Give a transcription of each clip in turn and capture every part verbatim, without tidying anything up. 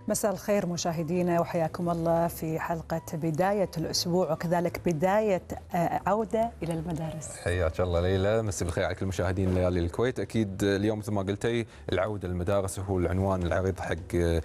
مساء الخير مشاهدينا وحياكم الله في حلقة بداية الأسبوع وكذلك بداية عودة إلى المدارس. حياك الله ليلى، مسي بالخير على كل مشاهدين ليالي الكويت. أكيد اليوم مثل ما قلتي العودة للمدارس هو العنوان العريض حق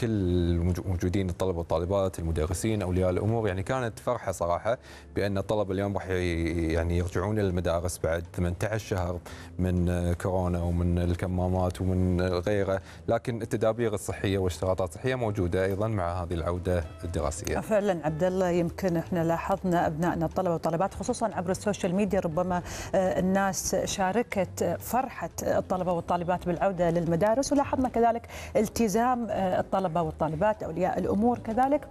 كل موجودين الطلبه والطالبات، المدرسين، اولياء الامور. يعني كانت فرحه صراحه بان الطلبه اليوم راح يعني يرجعون الى المدارس بعد ثمانية عشر شهر من كورونا ومن الكمامات ومن غيره، لكن التدابير الصحيه والاشتراطات الصحيه موجوده ايضا مع هذه العوده الدراسيه. فعلا عبد الله، يمكن احنا لاحظنا ابنائنا الطلبه والطالبات خصوصا عبر السوشيال ميديا، ربما الناس شاركت فرحه الطلبه والطالبات بالعوده للمدارس، ولاحظنا كذلك التزام الطلبه الطلبة والطالبات أولياء الأمور كذلك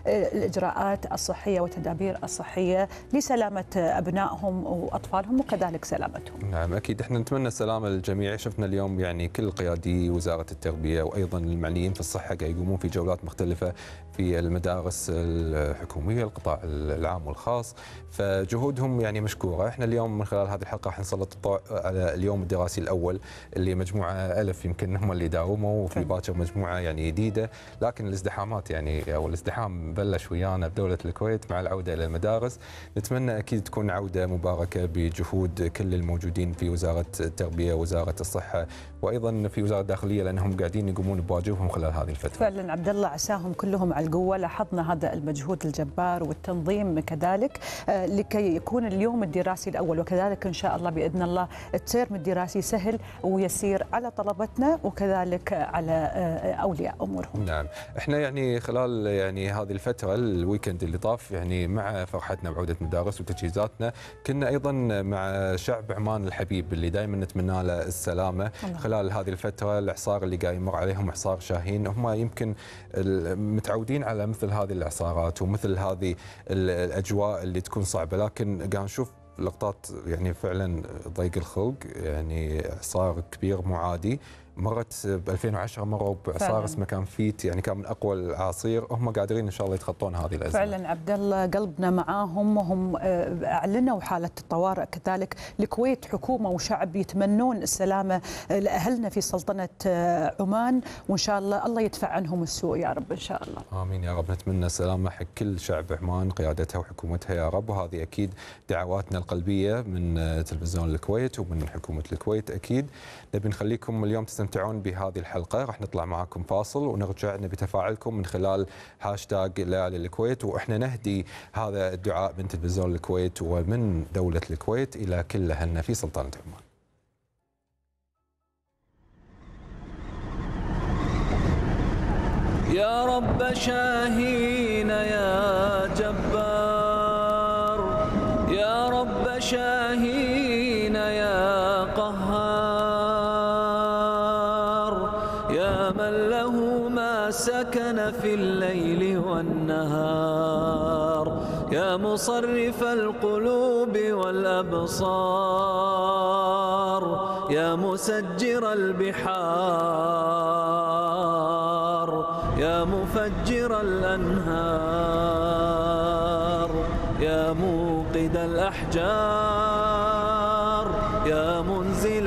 بالإجراءات الصحية والتدابير الصحية لسلامة أبنائهم وأطفالهم وكذلك سلامتهم. نعم أكيد، احنا نتمنى السلامة للجميع. شفنا اليوم يعني كل قيادي وزارة التربية وأيضا المعنيين في الصحة قاعد يقومون في جولات مختلفة في المدارس الحكومية، القطاع العام والخاص، فجهودهم يعني مشكورة. احنا اليوم من خلال هذه الحلقة راح نسلط الضوء على اليوم الدراسي الأول اللي مجموعة ألف يمكن هم اللي داوموا، وفي باكر مجموعة يعني جديدة، لكن الازدحامات يعني او الازدحام بلش ويانا بدولة الكويت مع العودة إلى المدارس. نتمنى أكيد تكون عودة مباركة بجهود كل الموجودين في وزارة التربية ووزارة الصحة وأيضا في وزارة الداخلية، لأنهم قاعدين يقومون بواجبهم خلال هذه الفترة. فعلا عبد الله، عساهم كلهم على القوة. لاحظنا هذا المجهود الجبار والتنظيم كذلك لكي يكون اليوم الدراسي الأول، وكذلك إن شاء الله بإذن الله الترم الدراسي سهل ويسير على طلبتنا وكذلك على أولياء أمورهم. نعم، احنا يعني خلال يعني هذه الفترة الويكند اللي طاف يعني مع فرحتنا بعودة مدارس وتجهيزاتنا كنا ايضا مع شعب عمان الحبيب اللي دائما نتمنى له السلامة. الله. خلال هذه الفترة الاعصار اللي قاعد يمر عليهم اعصار شاهين، هم يمكن متعودين على مثل هذه الاعصارات ومثل هذه الاجواء اللي تكون صعبة، لكن قاعد نشوف لقطات يعني فعلا ضيق الخلق، يعني اعصار كبير مو عادي. مرت ب ألفين وعشرة مروا باعصار اسمه كان فيت، يعني كان من اقوى الاعاصير، هم قادرين ان شاء الله يتخطون هذه الازمه. فعلا عبد الله، قلبنا معاهم، وهم اعلنوا حاله الطوارئ. كذلك الكويت حكومه وشعب يتمنون السلامه لاهلنا في سلطنه عمان، وان شاء الله الله يدفع عنهم السوء يا رب ان شاء الله. امين يا رب. نتمنى السلامه حق كل شعب عمان، قيادتها وحكومتها يا رب، وهذه اكيد دعواتنا القلبيه من تلفزيون الكويت ومن حكومه الكويت. اكيد نبي نخليكم اليوم تستمتعون بهذه الحلقة. راح نطلع معاكم فاصل ونرجع نبي تفاعلكم من خلال هاشتاج ليالي الكويت، واحنا نهدي هذا الدعاء من تلفزيون الكويت ومن دولة الكويت إلى كل أهلنا في سلطنة عمان. يا رب شاهين يا جبار، يا رب شاهين يا قهار، يا من له ما سكن في الليل والنهار، يا مصرف القلوب والأبصار، يا مسجر البحار، يا مفجر الأنهار، يا موقد الأحجار، يا منزل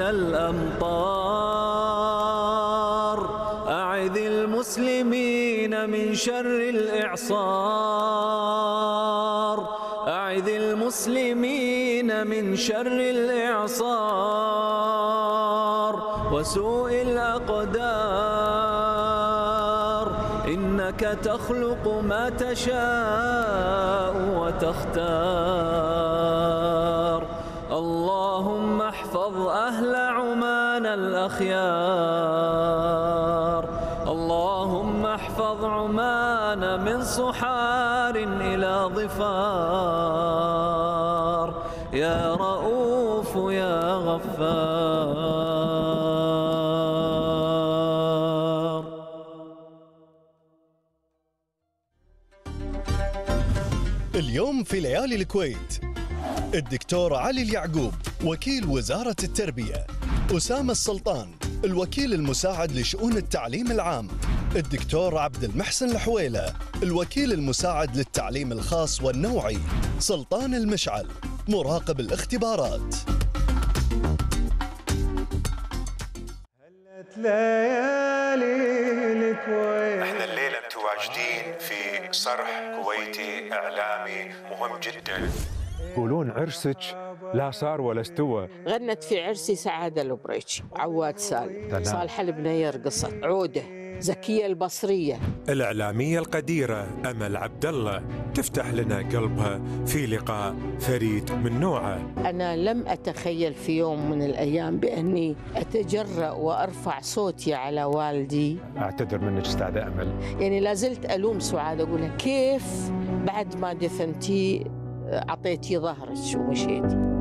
الأمطار، أعذ المسلمين من شر الإعصار، أعذ المسلمين من شر الإعصار وسوء الأقدار، إنك تخلق ما تشاء وتختار. اللهم احفظ أهل عمان الأخيار، اللهم احفظ عمان من صحار إلى ظفار، يا رؤوف يا غفار. اليوم في ليالي الكويت الدكتور علي اليعقوب وكيل وزارة التربية، أسامة السلطان الوكيل المساعد لشؤون التعليم العام، الدكتور عبد المحسن الحويلة الوكيل المساعد للتعليم الخاص والنوعي، سلطان المشعل مراقب الاختبارات. هلت ليالي الكويت، احنا الليلة راشدين في صرح كويتي إعلامي مهم جدا. يقولون عرسك لا صار ولا استوى. غنت في عرسي سعادة البريتشي، عواد سالم، صالحة البنير قصة، عودة، زكية البصرية. الإعلامية القديرة أمل عبد الله تفتح لنا قلبها في لقاء فريد من نوعه. أنا لم أتخيل في يوم من الأيام بأني أتجرأ وأرفع صوتي على والدي. أعتذر منك أستاذة أمل. يعني لازلت ألوم سعاد أقولها كيف بعد ما دفنتي أعطيتي ظهرك ومشيتي.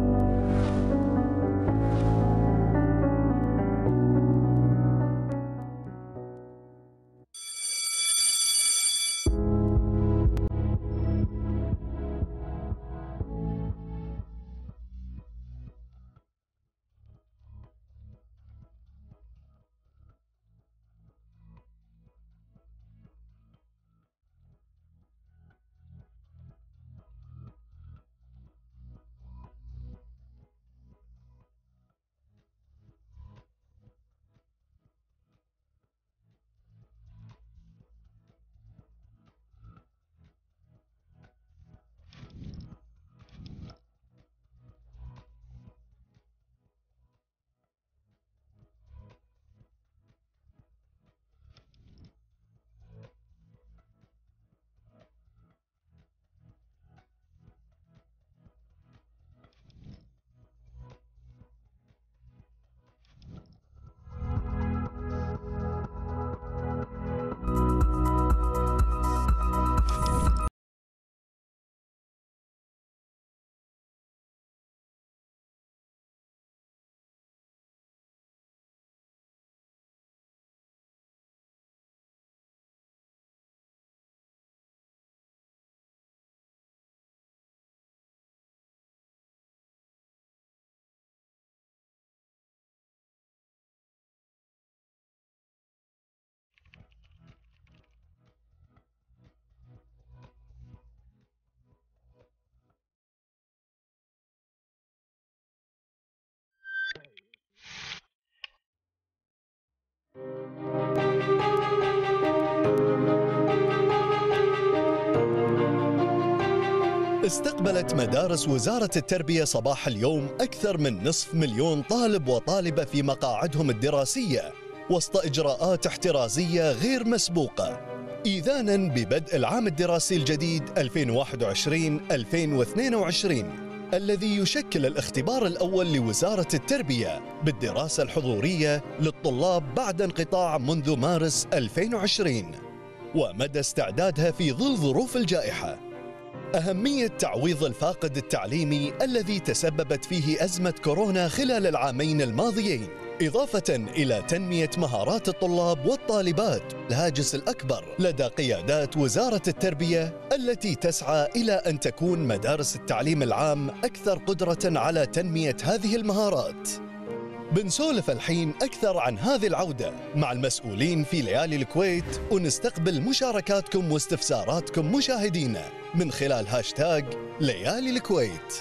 استقبلت مدارس وزارة التربية صباح اليوم أكثر من نصف مليون طالب وطالبة في مقاعدهم الدراسية وسط إجراءات احترازية غير مسبوقة إذاناً ببدء العام الدراسي الجديد ألفين وواحد وعشرين ألفين واثنين وعشرين الذي يشكل الاختبار الأول لوزارة التربية بالدراسة الحضورية للطلاب بعد انقطاع منذ مارس ألفين وعشرين ومدى استعدادها في ظل ظروف الجائحة. أهمية تعويض الفاقد التعليمي الذي تسببت فيه أزمة كورونا خلال العامين الماضيين، إضافة إلى تنمية مهارات الطلاب والطالبات الهاجس الأكبر لدى قيادات وزارة التربية التي تسعى إلى أن تكون مدارس التعليم العام أكثر قدرة على تنمية هذه المهارات. بنسولف الحين أكثر عن هذه العودة مع المسؤولين في ليالي الكويت ونستقبل مشاركاتكم واستفساراتكم مشاهدينا من خلال هاشتاج ليالي الكويت.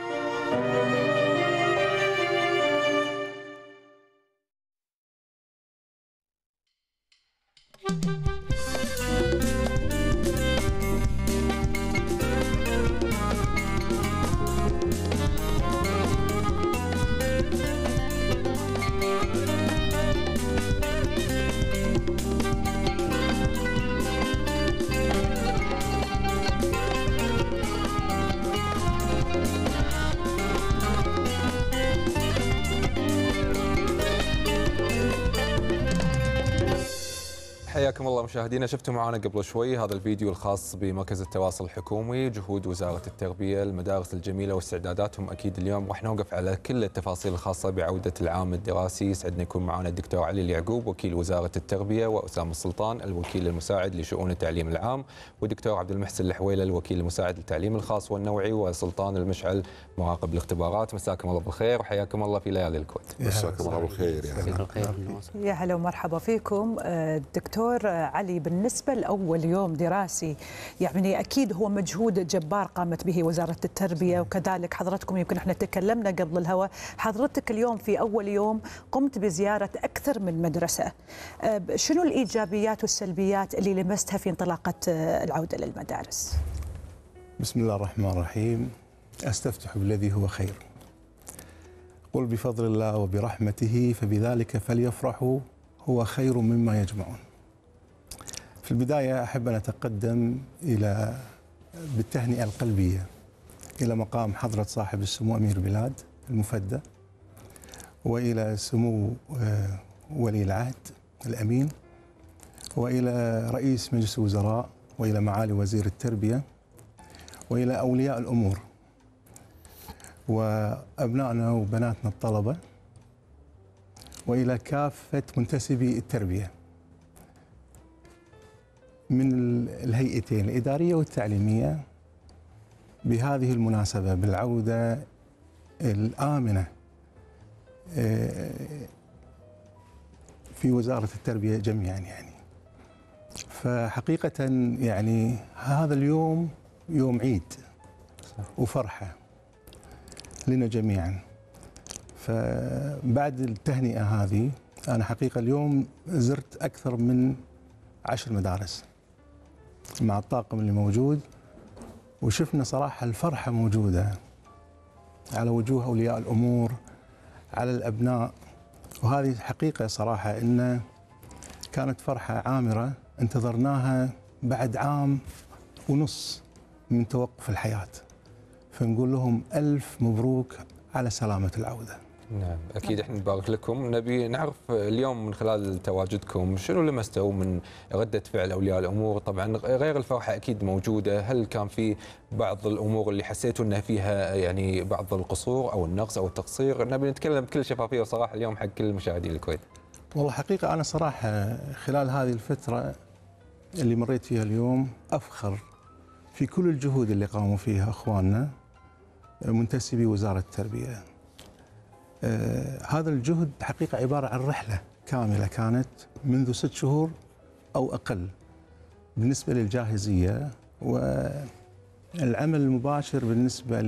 حياكم الله مشاهدينا. شفتوا معنا قبل شوي هذا الفيديو الخاص بمركز التواصل الحكومي، جهود وزارة التربية، المدارس الجميلة واستعداداتهم. أكيد اليوم راح نوقف على كل التفاصيل الخاصة بعودة العام الدراسي. يسعدنا يكون معنا الدكتور علي اليعقوب وكيل وزارة التربية، وأسامة السلطان الوكيل المساعد لشؤون التعليم العام، والدكتور عبد المحسن الحويلة الوكيل المساعد للتعليم الخاص والنوعي، وسلطان المشعل مراقب الاختبارات. مساكم الله بالخير وحياكم الله في ليالي الكويت. مساكم الله بالخير. يا هلا ومرحبا فيكم. دكتور دكتور علي، بالنسبة لأول يوم دراسي يعني أكيد هو مجهود جبار قامت به وزارة التربية، وكذلك حضرتكم يمكن احنا تكلمنا قبل الهواء، حضرتك اليوم في أول يوم قمت بزيارة أكثر من مدرسة. شنو الإيجابيات والسلبيات اللي لمستها في انطلاقة العودة للمدارس؟ بسم الله الرحمن الرحيم. أستفتح بالذي هو خير. قل بفضل الله وبرحمته فبذلك فليفرحوا هو خير مما يجمعون. في البداية أحب أن أتقدم إلى بالتهنئة القلبية إلى مقام حضرة صاحب السمو أمير البلاد المفدى، وإلى سمو ولي العهد الأمين، وإلى رئيس مجلس الوزراء، وإلى معالي وزير التربية، وإلى أولياء الأمور، وأبنائنا وبناتنا الطلبة، وإلى كافة منتسبي التربية من الهيئتين الإدارية والتعليمية بهذه المناسبة بالعودة الآمنة في وزارة التربية جميعا. يعني فحقيقة يعني هذا اليوم يوم عيد وفرحة لنا جميعا. فبعد التهنئة هذه أنا حقيقة اليوم زرت أكثر من عشر مدارس مع الطاقم اللي موجود، وشفنا صراحة الفرحة موجودة على وجوه أولياء الأمور، على الأبناء، وهذه حقيقة صراحة إن كانت فرحة عامرة انتظرناها بعد عام ونص من توقف الحياة. فنقول لهم ألف مبروك على سلامة العودة. نعم أكيد احنا نبارك لكم. نبي نعرف اليوم من خلال تواجدكم شنو لمستوا من ردة فعل أولياء الأمور؟ طبعا غير الفرحة أكيد موجودة، هل كان في بعض الأمور اللي حسيتوا أنها فيها يعني بعض القصور أو النقص أو التقصير؟ نبي نتكلم بكل شفافية وصراحة اليوم حق كل مشاهدي الكويت. والله حقيقة أنا صراحة خلال هذه الفترة اللي مريت فيها اليوم أفخر في كل الجهود اللي قاموا فيها أخواننا منتسبي وزارة التربية. آه هذا الجهد حقيقة عبارة عن رحلة كاملة كانت منذ ست شهور أو أقل بالنسبة للجاهزية والعمل المباشر بالنسبة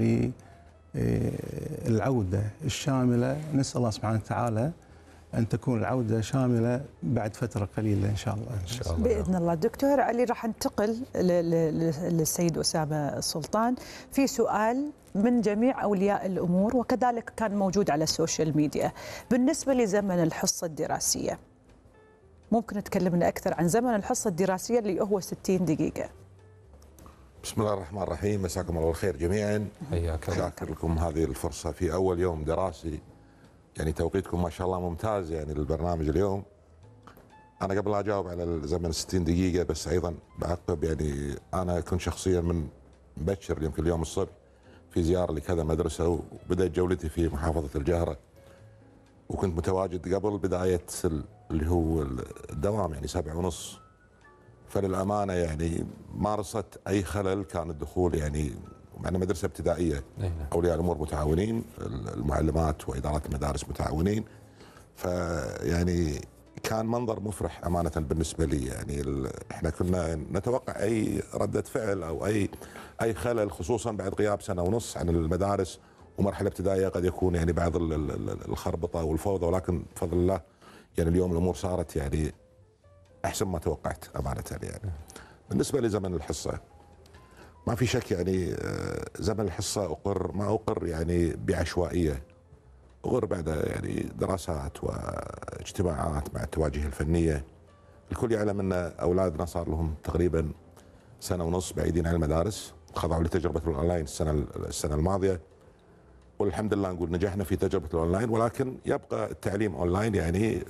للعودة الشاملة. نسأل الله سبحانه وتعالى أن تكون العودة شاملة بعد فترة قليلة إن شاء الله. إن شاء الله بإذن الله. دكتور علي، راح ننتقل للسيد أسامة السلطان في سؤال من جميع أولياء الأمور وكذلك كان موجود على السوشيال ميديا. بالنسبة لزمن الحصة الدراسية، ممكن تكلمنا أكثر عن زمن الحصة الدراسية اللي هو ستين دقيقة؟ بسم الله الرحمن الرحيم. مساكم الله بالخير جميعا. حياك. شاكر لكم هذه الفرصة في أول يوم دراسي، يعني توقيتكم ما شاء الله ممتاز يعني للبرنامج اليوم. أنا قبل لا أجاوب على زمن ستين دقيقة بس أيضا بعقب، يعني أنا كنت شخصيا من مبكر يمكن اليوم الصبح في زيارة لكذا مدرسة، وبدأت جولتي في محافظة الجهرة، وكنت متواجد قبل بداية اللي هو الدوام يعني سبعة ونص. فللأمانة يعني مارست أي خلل، كان الدخول يعني معنا مدرسة ابتدائية، أولياء الأمور متعاونين، المعلمات وإدارات المدارس متعاونين، فيعني كان منظر مفرح أمانة بالنسبة لي. يعني احنا كنا نتوقع أي ردة فعل أو أي أي خلل، خصوصا بعد غياب سنة ونص عن المدارس ومرحلة ابتدائية قد يكون يعني بعض الخربطة والفوضى، ولكن بفضل الله يعني اليوم الأمور صارت يعني أحسن ما توقعت أمانة. يعني بالنسبة لزمن الحصة ما في شك، يعني زمن الحصة أقر ما أقر يعني بعشوائية، أقر بعد يعني دراسات واجتماعات مع التواجه الفنية. الكل يعلم أن أولادنا صار لهم تقريبا سنة ونص بعيدين عن المدارس، خضعوا لتجربة الأونلاين السنة السنة الماضية، والحمد لله نقول نجحنا في تجربة الأونلاين، ولكن يبقى التعليم أونلاين يعني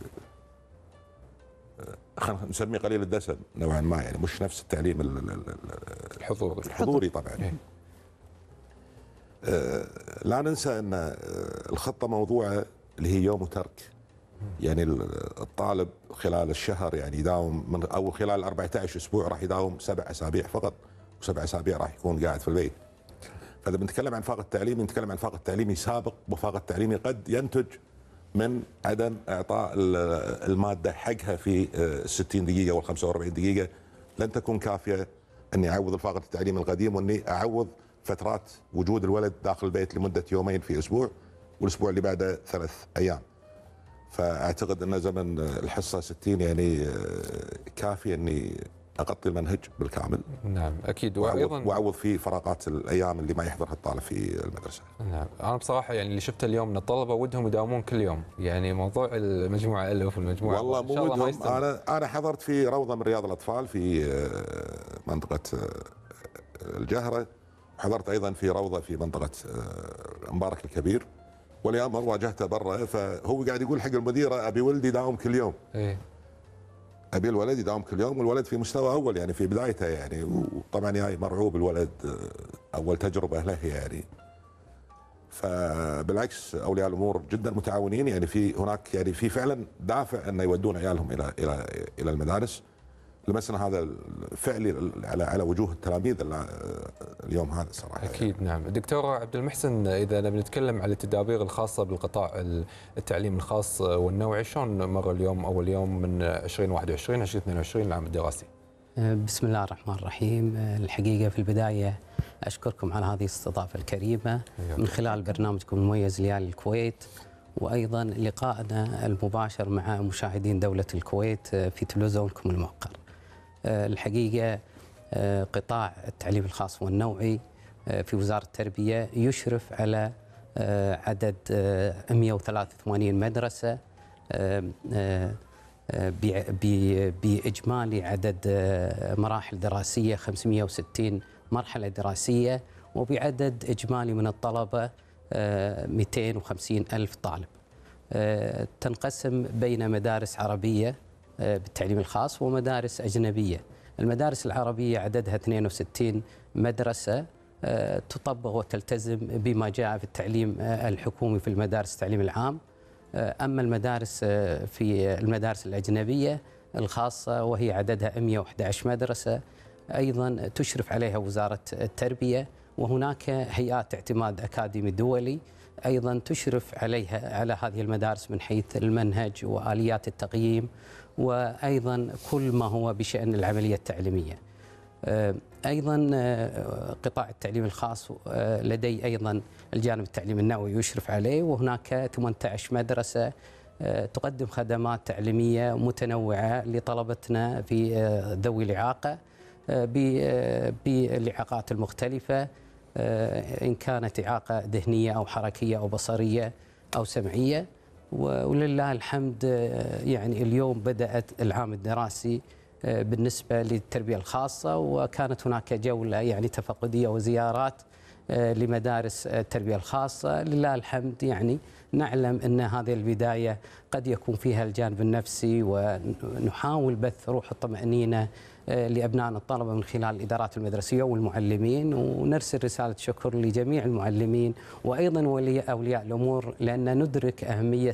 خلينا نسميه قليل الدسم نوعا ما، يعني مش نفس التعليم الحضوري الحضوري طبعا. آه لا ننسى ان الخطه موضوعه اللي هي يوم وترك، يعني الطالب خلال الشهر يعني يداوم من او خلال أربعة عشر اسبوع راح يداوم سبع اسابيع فقط، وسبع اسابيع راح يكون قاعد في البيت. فاذا بنتكلم عن فاقد تعليمي نتكلم عن فاقد تعليمي سابق، وفاقد تعليمي قد ينتج من عدم اعطاء الماده حقها في ستين دقيقه وال خمسة وأربعين دقيقه لن تكون كافيه اني اعوض الفاقد التعليم القديم، واني اعوض فترات وجود الولد داخل البيت لمده يومين في اسبوع، والاسبوع اللي بعده ثلاث ايام. فاعتقد ان زمن الحصه ستين يعني كافي اني اغطي المنهج بالكامل. نعم اكيد. وايضا واعوض فيه فراغات الايام اللي ما يحضرها الطالب في المدرسه. نعم انا بصراحه يعني اللي شفته اليوم ان الطلبه ودهم يداومون كل يوم، يعني موضوع المجموعه الف والمجموعه والله مو ودهم. انا انا حضرت في روضه من رياض الاطفال في منطقه الجهره، وحضرت ايضا في روضه في منطقه مبارك الكبير، واليوم واجهته برا، فهو قاعد يقول حق المديره ابي ولدي يداوم كل يوم. ايه ابي الولد يداوم كل يوم، والولد في مستوى اول يعني في بدايته يعني، وطبعا جاي مرعوب الولد اول تجربه له يعني. فبالعكس اولياء الامور جدا متعاونين، يعني في هناك يعني في فعلا دافع انه يودون عيالهم الى الى الى المدارس. لمسنا هذا فعلي على على وجوه التلاميذ اليوم هذا صراحه. اكيد يعني. نعم. دكتور عبد المحسن، اذا نبي نتكلم على التدابير الخاصه بالقطاع التعليم الخاص والنوعي، شلون مر اليوم اول يوم من ألفين وواحد وعشرين ألفين واثنين وعشرين العام الدراسي؟ بسم الله الرحمن الرحيم. الحقيقه في البدايه اشكركم على هذه الاستضافه الكريمه من خلال برنامجكم المميز ليالي الكويت، وايضا لقائنا المباشر مع مشاهدين دوله الكويت في تلفزيونكم الموقر. الحقيقة قطاع التعليم الخاص والنوعي في وزارة التربية يشرف على عدد مئة وثلاثة وثمانين مدرسة بإجمالي عدد مراحل دراسية خمسمئة وستين مرحلة دراسية، وبعدد إجمالي من الطلبة مئتين وخمسين ألف طالب. تنقسم بين مدارس عربية بالتعليم الخاص ومدارس أجنبية. المدارس العربية عددها اثنين وستين مدرسة تطبق وتلتزم بما جاء في التعليم الحكومي في المدارس التعليم العام. أما المدارس في المدارس الأجنبية الخاصة وهي عددها مئة وأحد عشر مدرسة، أيضا تشرف عليها وزارة التربية، وهناك هيئات اعتماد أكاديمي دولي أيضا تشرف عليها على هذه المدارس من حيث المنهج وآليات التقييم، وأيضا كل ما هو بشأن العملية التعليمية. أيضا قطاع التعليم الخاص لدي أيضا الجانب التعليمي النوعي يشرف عليه، وهناك ثمانية عشر مدرسة تقدم خدمات تعليمية متنوعة لطلبتنا في ذوي الإعاقة بالإعاقات المختلفة، إن كانت إعاقة ذهنية أو حركية أو بصرية أو سمعية. ولله الحمد يعني اليوم بدأت العام الدراسي بالنسبة للتربية الخاصة، وكانت هناك جولة يعني تفقدية وزيارات لمدارس التربية الخاصة. لله الحمد يعني نعلم أن هذه البداية قد يكون فيها الجانب النفسي، ونحاول بث روح الطمأنينة لأبنائنا الطلبة من خلال الإدارات المدرسية والمعلمين، ونرسل رسالة شكر لجميع المعلمين وأيضا أولياء الأمور، لأن ندرك أهمية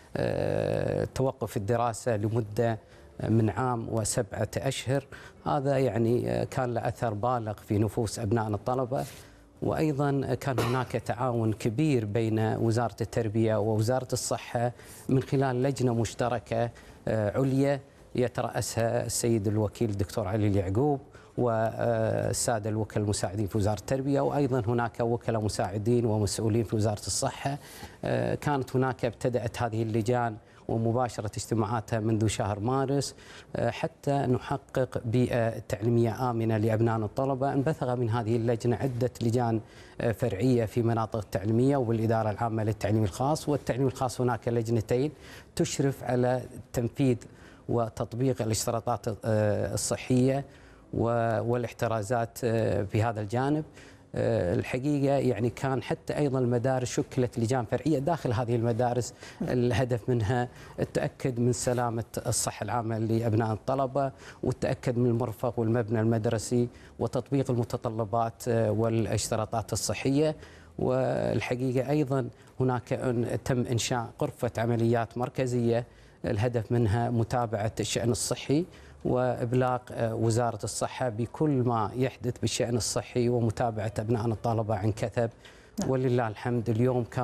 توقف الدراسة لمدة من عام وسبعة أشهر. هذا يعني كان له أثر بالغ في نفوس أبنائنا الطلبة. وأيضا كان هناك تعاون كبير بين وزارة التربية ووزارة الصحة من خلال لجنة مشتركة عليا يترأسها السيد الوكيل الدكتور علي اليعقوب والسادة الوكلاء المساعدين في وزارة التربية، وأيضا هناك وكلاء مساعدين ومسؤولين في وزارة الصحة. كانت هناك ابتدأت هذه اللجان ومباشرة اجتماعاتها منذ شهر مارس حتى نحقق بيئة تعليمية آمنة لأبنائنا الطلبة. انبثق من هذه اللجنة عدة لجان فرعية في مناطق التعليمية وبالإدارة العامة للتعليم الخاص. والتعليم الخاص هناك لجنتين تشرف على تنفيذ وتطبيق الاشتراطات الصحية والاحترازات في هذا الجانب. الحقيقة يعني كان حتى أيضا المدارس شكلت لجان فرعية داخل هذه المدارس، الهدف منها التأكد من سلامة الصحة العامة لأبناء الطلبة، والتأكد من المرفق والمبنى المدرسي، وتطبيق المتطلبات والاشتراطات الصحية. والحقيقة أيضا هناك تم إنشاء غرفة عمليات مركزية الهدف منها متابعة الشأن الصحي وإبلاغ وزارة الصحة بكل ما يحدث بالشأن الصحي ومتابعة أبنائنا الطلبة عن كثب. ولله الحمد اليوم كان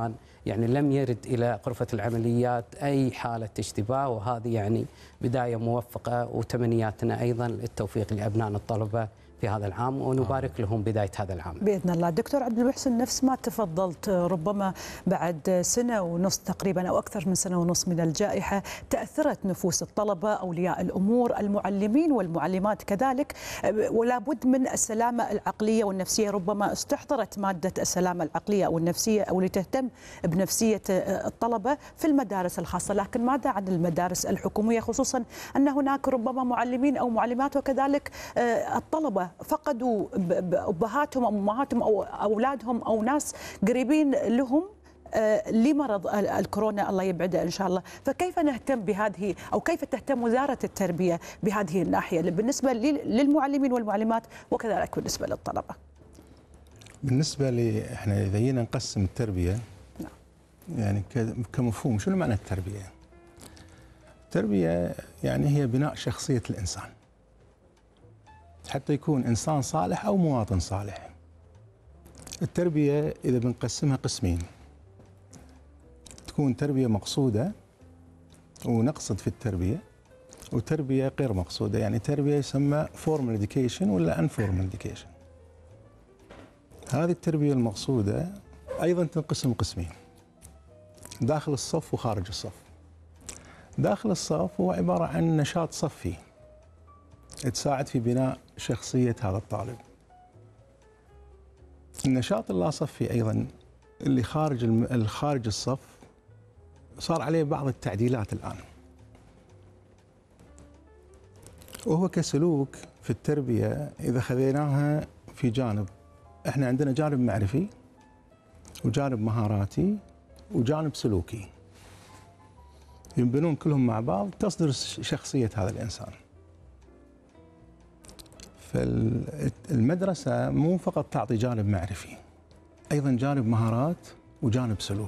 يعني لم يرد إلى غرفة العمليات أي حالة اشتباه، وهذه يعني بداية موفقة، وتمنياتنا أيضا التوفيق لأبنائنا الطلبة في هذا العام، ونبارك لهم بداية هذا العام بإذن الله. دكتور عبد المحسن، نفس ما تفضلت، ربما بعد سنة ونص تقريبا أو أكثر من سنة ونص من الجائحة تأثرت نفوس الطلبة، أولياء الأمور، المعلمين والمعلمات كذلك، ولا بد من السلامة العقلية والنفسية. ربما استحضرت مادة السلامة العقلية أو النفسية أو لتهتم بنفسية الطلبة في المدارس الخاصة، لكن ماذا عن المدارس الحكومية، خصوصا أن هناك ربما معلمين أو معلمات وكذلك الطلبة فقدوا أبهاتهم أو أمهاتهم أو أولادهم أو ناس قريبين لهم لمرض الكورونا، الله يبعده إن شاء الله. فكيف نهتم بهذه، أو كيف تهتم وزارة التربية بهذه الناحية بالنسبة للمعلمين والمعلمات وكذلك بالنسبة للطلبة؟ بالنسبة لي احنا إذا جينا نقسم التربية نعم. يعني كمفهوم، شنو معنى التربية؟ التربية يعني هي بناء شخصية الإنسان حتى يكون إنسان صالح أو مواطن صالح. التربية إذا بنقسمها قسمين، تكون تربية مقصودة ونقصد في التربية، وتربية غير مقصودة، يعني تربية يسمى formal education ولا informal education. هذه التربية المقصودة أيضا تنقسم قسمين، داخل الصف وخارج الصف. داخل الصف هو عبارة عن نشاط صفي تساعد في بناء شخصية هذا الطالب. النشاط اللاصفي أيضا اللي خارج الخارج الصف صار عليه بعض التعديلات الآن، وهو كسلوك في التربية إذا خذيناها في جانب، احنا عندنا جانب معرفي وجانب مهاراتي وجانب سلوكي، ينبنون كلهم مع بعض تصدر شخصية هذا الإنسان. فالمدرسة مو فقط تعطي جانب معرفي، أيضا جانب مهارات وجانب سلوك.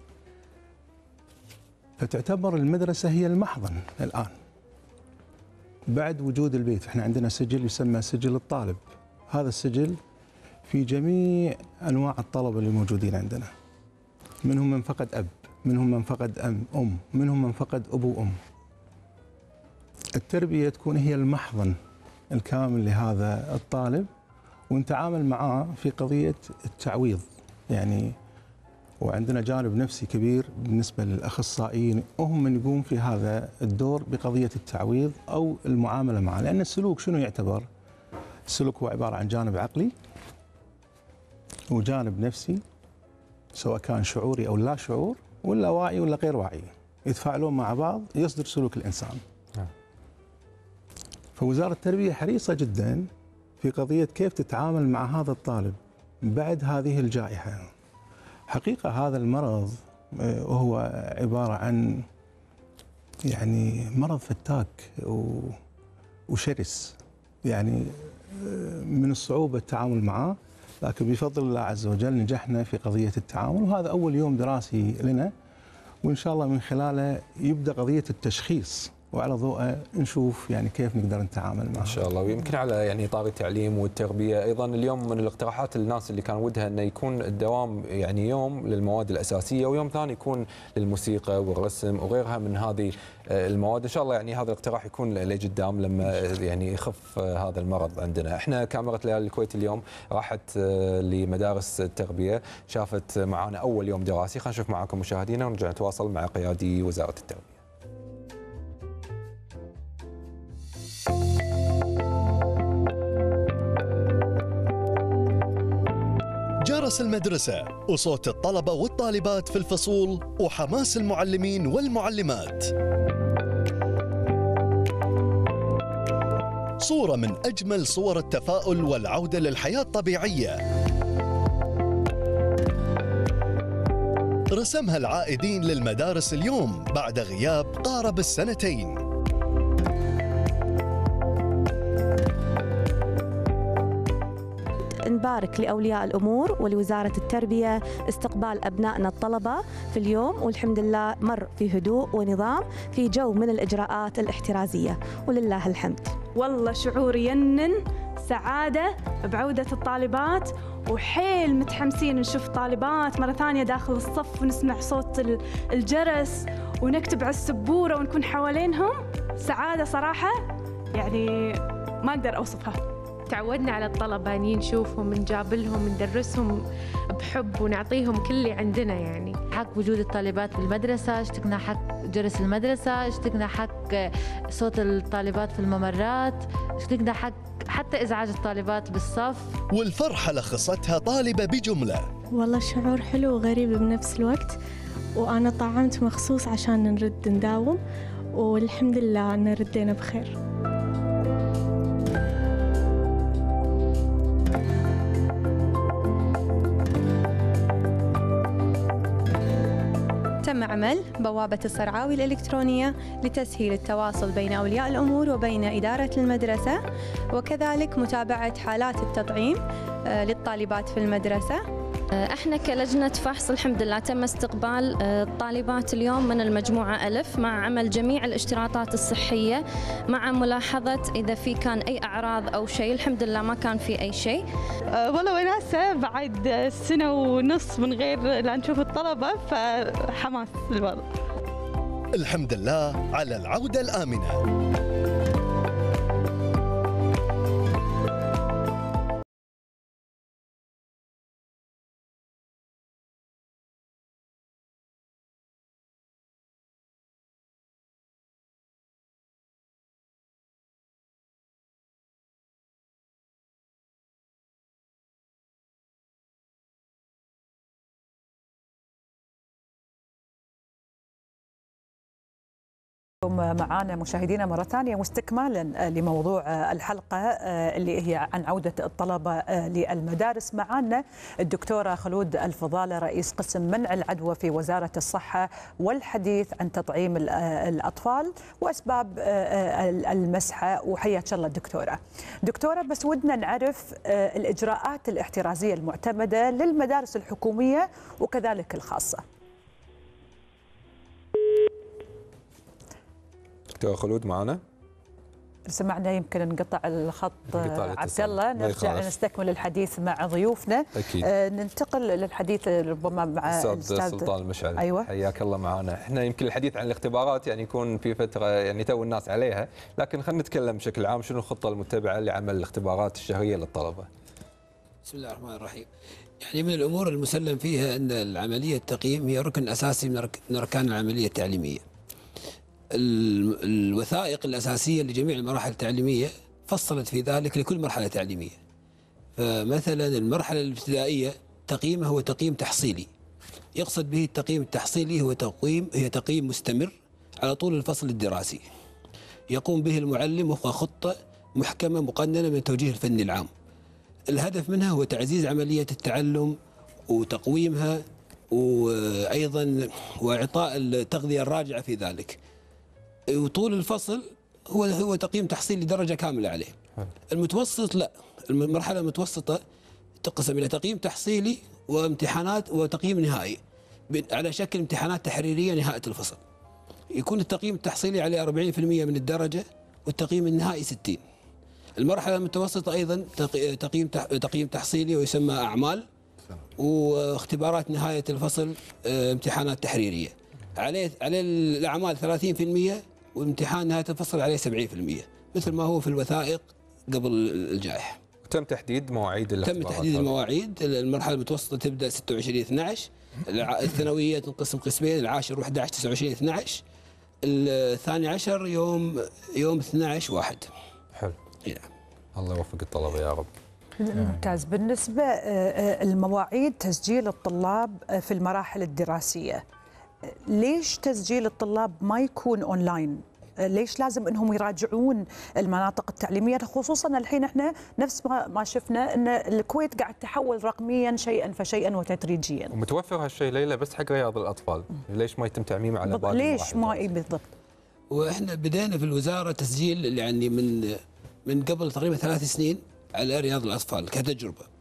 فتعتبر المدرسة هي المحضن الآن بعد وجود البيت. احنا عندنا سجل يسمى سجل الطالب، هذا السجل في جميع أنواع الطلبة اللي موجودين عندنا، منهم من فقد أب، منهم من فقد أم أم منهم من فقد أبو وأم. التربية تكون هي المحضن الكامل لهذا الطالب، ونتعامل معاه في قضية التعويض يعني، وعندنا جانب نفسي كبير بالنسبة للأخصائيين، وهم من يقوم في هذا الدور بقضية التعويض أو المعاملة معه. لأن السلوك شنو يعتبر؟ السلوك هو عبارة عن جانب عقلي وجانب نفسي، سواء كان شعوري أو لا شعور ولا واعي ولا غير واعي، يتفاعلون مع بعض يصدر سلوك الإنسان. فوزارة التربية حريصة جدا في قضية كيف تتعامل مع هذا الطالب بعد هذه الجائحة. حقيقة هذا المرض وهو عبارة عن يعني مرض فتاك وشرس، يعني من الصعوبة التعامل معه، لكن بفضل الله عز وجل نجحنا في قضية التعامل، وهذا أول يوم دراسي لنا، وإن شاء الله من خلاله يبدأ قضية التشخيص، وعلى ضوءه نشوف يعني كيف نقدر نتعامل معه. ان شاء الله. ويمكن على يعني اطار التعليم والتربيه ايضا، اليوم من الاقتراحات الناس اللي كان ودها انه يكون الدوام يعني يوم للمواد الاساسيه ويوم ثاني يكون للموسيقى والرسم وغيرها من هذه المواد. ان شاء الله يعني هذا الاقتراح يكون لقدام لما يعني يخف هذا المرض عندنا. احنا كاميرا ليالي الكويت اليوم راحت لمدارس التربيه، شافت معنا اول يوم دراسي. خلينا نشوف معاكم مشاهدينا ونرجع نتواصل مع قيادي وزاره التربيه. جرس المدرسة وصوت الطلبة والطالبات في الفصول وحماس المعلمين والمعلمات. صورة من أجمل صور التفاؤل والعودة للحياة الطبيعية رسمها العائدين للمدارس اليوم بعد غياب قارب السنتين. نبارك لأولياء الأمور ولوزارة التربية استقبال أبنائنا الطلبة في اليوم، والحمد لله مر في هدوء ونظام في جو من الإجراءات الاحترازية ولله الحمد. والله شعور ينن سعادة بعودة الطالبات، وحيل متحمسين نشوف طالبات مرة ثانية داخل الصف ونسمع صوت الجرس ونكتب على السبورة ونكون حوالينهم. سعادة صراحة يعني ما أقدر أوصفها. تعودنا على الطلبة أن نشوفهم نجابلهم ندرسهم بحب ونعطيهم كل اللي عندنا. يعني حق وجود الطالبات بالمدرسة، اشتقنا حق جرس المدرسة، اشتقنا حق صوت الطالبات في الممرات، اشتقنا حق حتى إزعاج الطالبات بالصف. والفرحة لخصتها طالبة بجملة: والله شعور حلو وغريب بنفس الوقت، وأنا طعمت مخصوص عشان نرد نداوم، والحمد لله أن ردينا بخير. تم عمل بوابة الصرعاوي الإلكترونية لتسهيل التواصل بين أولياء الأمور وبين إدارة المدرسة، وكذلك متابعة حالات التطعيم للطالبات في المدرسة. احنا كلجنة فحص الحمد لله تم استقبال الطالبات اليوم من المجموعة ألف مع عمل جميع الاشتراطات الصحية، مع ملاحظة إذا في كان أي أعراض أو شيء. الحمد لله ما كان في أي شيء. أه والله وناسة بعد سنة ونص من غير لا نشوف الطلبة، فحماس الوضع. الحمد لله على العودة الآمنة. معانا مشاهدينا مرة ثانية واستكمالا لموضوع الحلقة اللي هي عن عودة الطلبة للمدارس. معانا الدكتورة خلود الفضالة رئيس قسم منع العدوى في وزارة الصحة والحديث عن تطعيم الأطفال وأسباب المسحة. وحياك الله دكتورة. دكتورة بس ودنا نعرف الإجراءات الاحترازية المعتمدة للمدارس الحكومية وكذلك الخاصة. دكتور خلود معنا؟ سمعنا يمكن انقطع الخط عبد الله، نرجع نستكمل الحديث مع ضيوفنا. اكيد. آه ننتقل للحديث ربما مع الاستاذ سلطان المشعل. ايوه حياك الله معنا. احنا يمكن الحديث عن الاختبارات يعني يكون في فتره يعني تو الناس عليها، لكن خلينا نتكلم بشكل عام شنو الخطه المتبعه لعمل الاختبارات الشهريه للطلبه؟ بسم الله الرحمن الرحيم. يعني من الامور المسلم فيها ان العمليه التقييم هي ركن اساسي من اركان العمليه التعليميه. الوثائق الأساسية لجميع المراحل التعليمية فصلت في ذلك لكل مرحلة تعليمية. فمثلا المرحلة الابتدائية تقييمها هو تقييم تحصيلي، يقصد به التقييم التحصيلي هو تقييم هي تقييم مستمر على طول الفصل الدراسي، يقوم به المعلم وفق خطة محكمة مقننة من التوجيه الفني العام. الهدف منها هو تعزيز عملية التعلم وتقويمها، وأيضا وإعطاء التغذية الراجعة في ذلك. وطول الفصل هو هو تقييم تحصيلي درجة كاملة عليه. المتوسط لا، المرحلة المتوسطة تقسم إلى تقييم تحصيلي وامتحانات وتقييم نهائي على شكل امتحانات تحريرية نهاية الفصل. يكون التقييم التحصيلي عليه أربعين بالمئة من الدرجة والتقييم النهائي ستين. المرحلة المتوسطة أيضا تقييم تقييم تحصيلي ويسمى أعمال، واختبارات نهاية الفصل امتحانات تحريرية. عليه عليه الأعمال ثلاثين بالمئة وامتحان نهاية الفصل عليه سبعين بالمئة مثل ما هو في الوثائق قبل الجائحة. تم تحديد مواعيد الاختبارات؟ تم تحديد المواعيد. المرحلة المتوسطة تبدأ ستة وعشرين اثني عشر، الثانوية تنقسم قسمين، العاشر واحد عشر تسعة وعشرين اثني عشر، الثاني عشر يوم يوم اثني عشر واحد. حلو. نعم. الله يوفق الطلبة يا رب. ممتاز. بالنسبة المواعيد تسجيل الطلاب في المراحل الدراسية، ليش تسجيل الطلاب ما يكون أونلاين؟ ليش لازم انهم يراجعون المناطق التعليميه، خصوصا الحين احنا نفس ما شفنا ان الكويت قاعد تحول رقميا شيئا فشيئا وتدريجيا. ومتوفر هالشيء ليلى بس حق رياض الاطفال، ليش ما يتم تعميمه على باقي المراحل؟ ليش ما بالضبط؟ واحنا بدينا في الوزاره تسجيل يعني من من قبل تقريبا ثلاث سنين على رياض الاطفال كتجربه.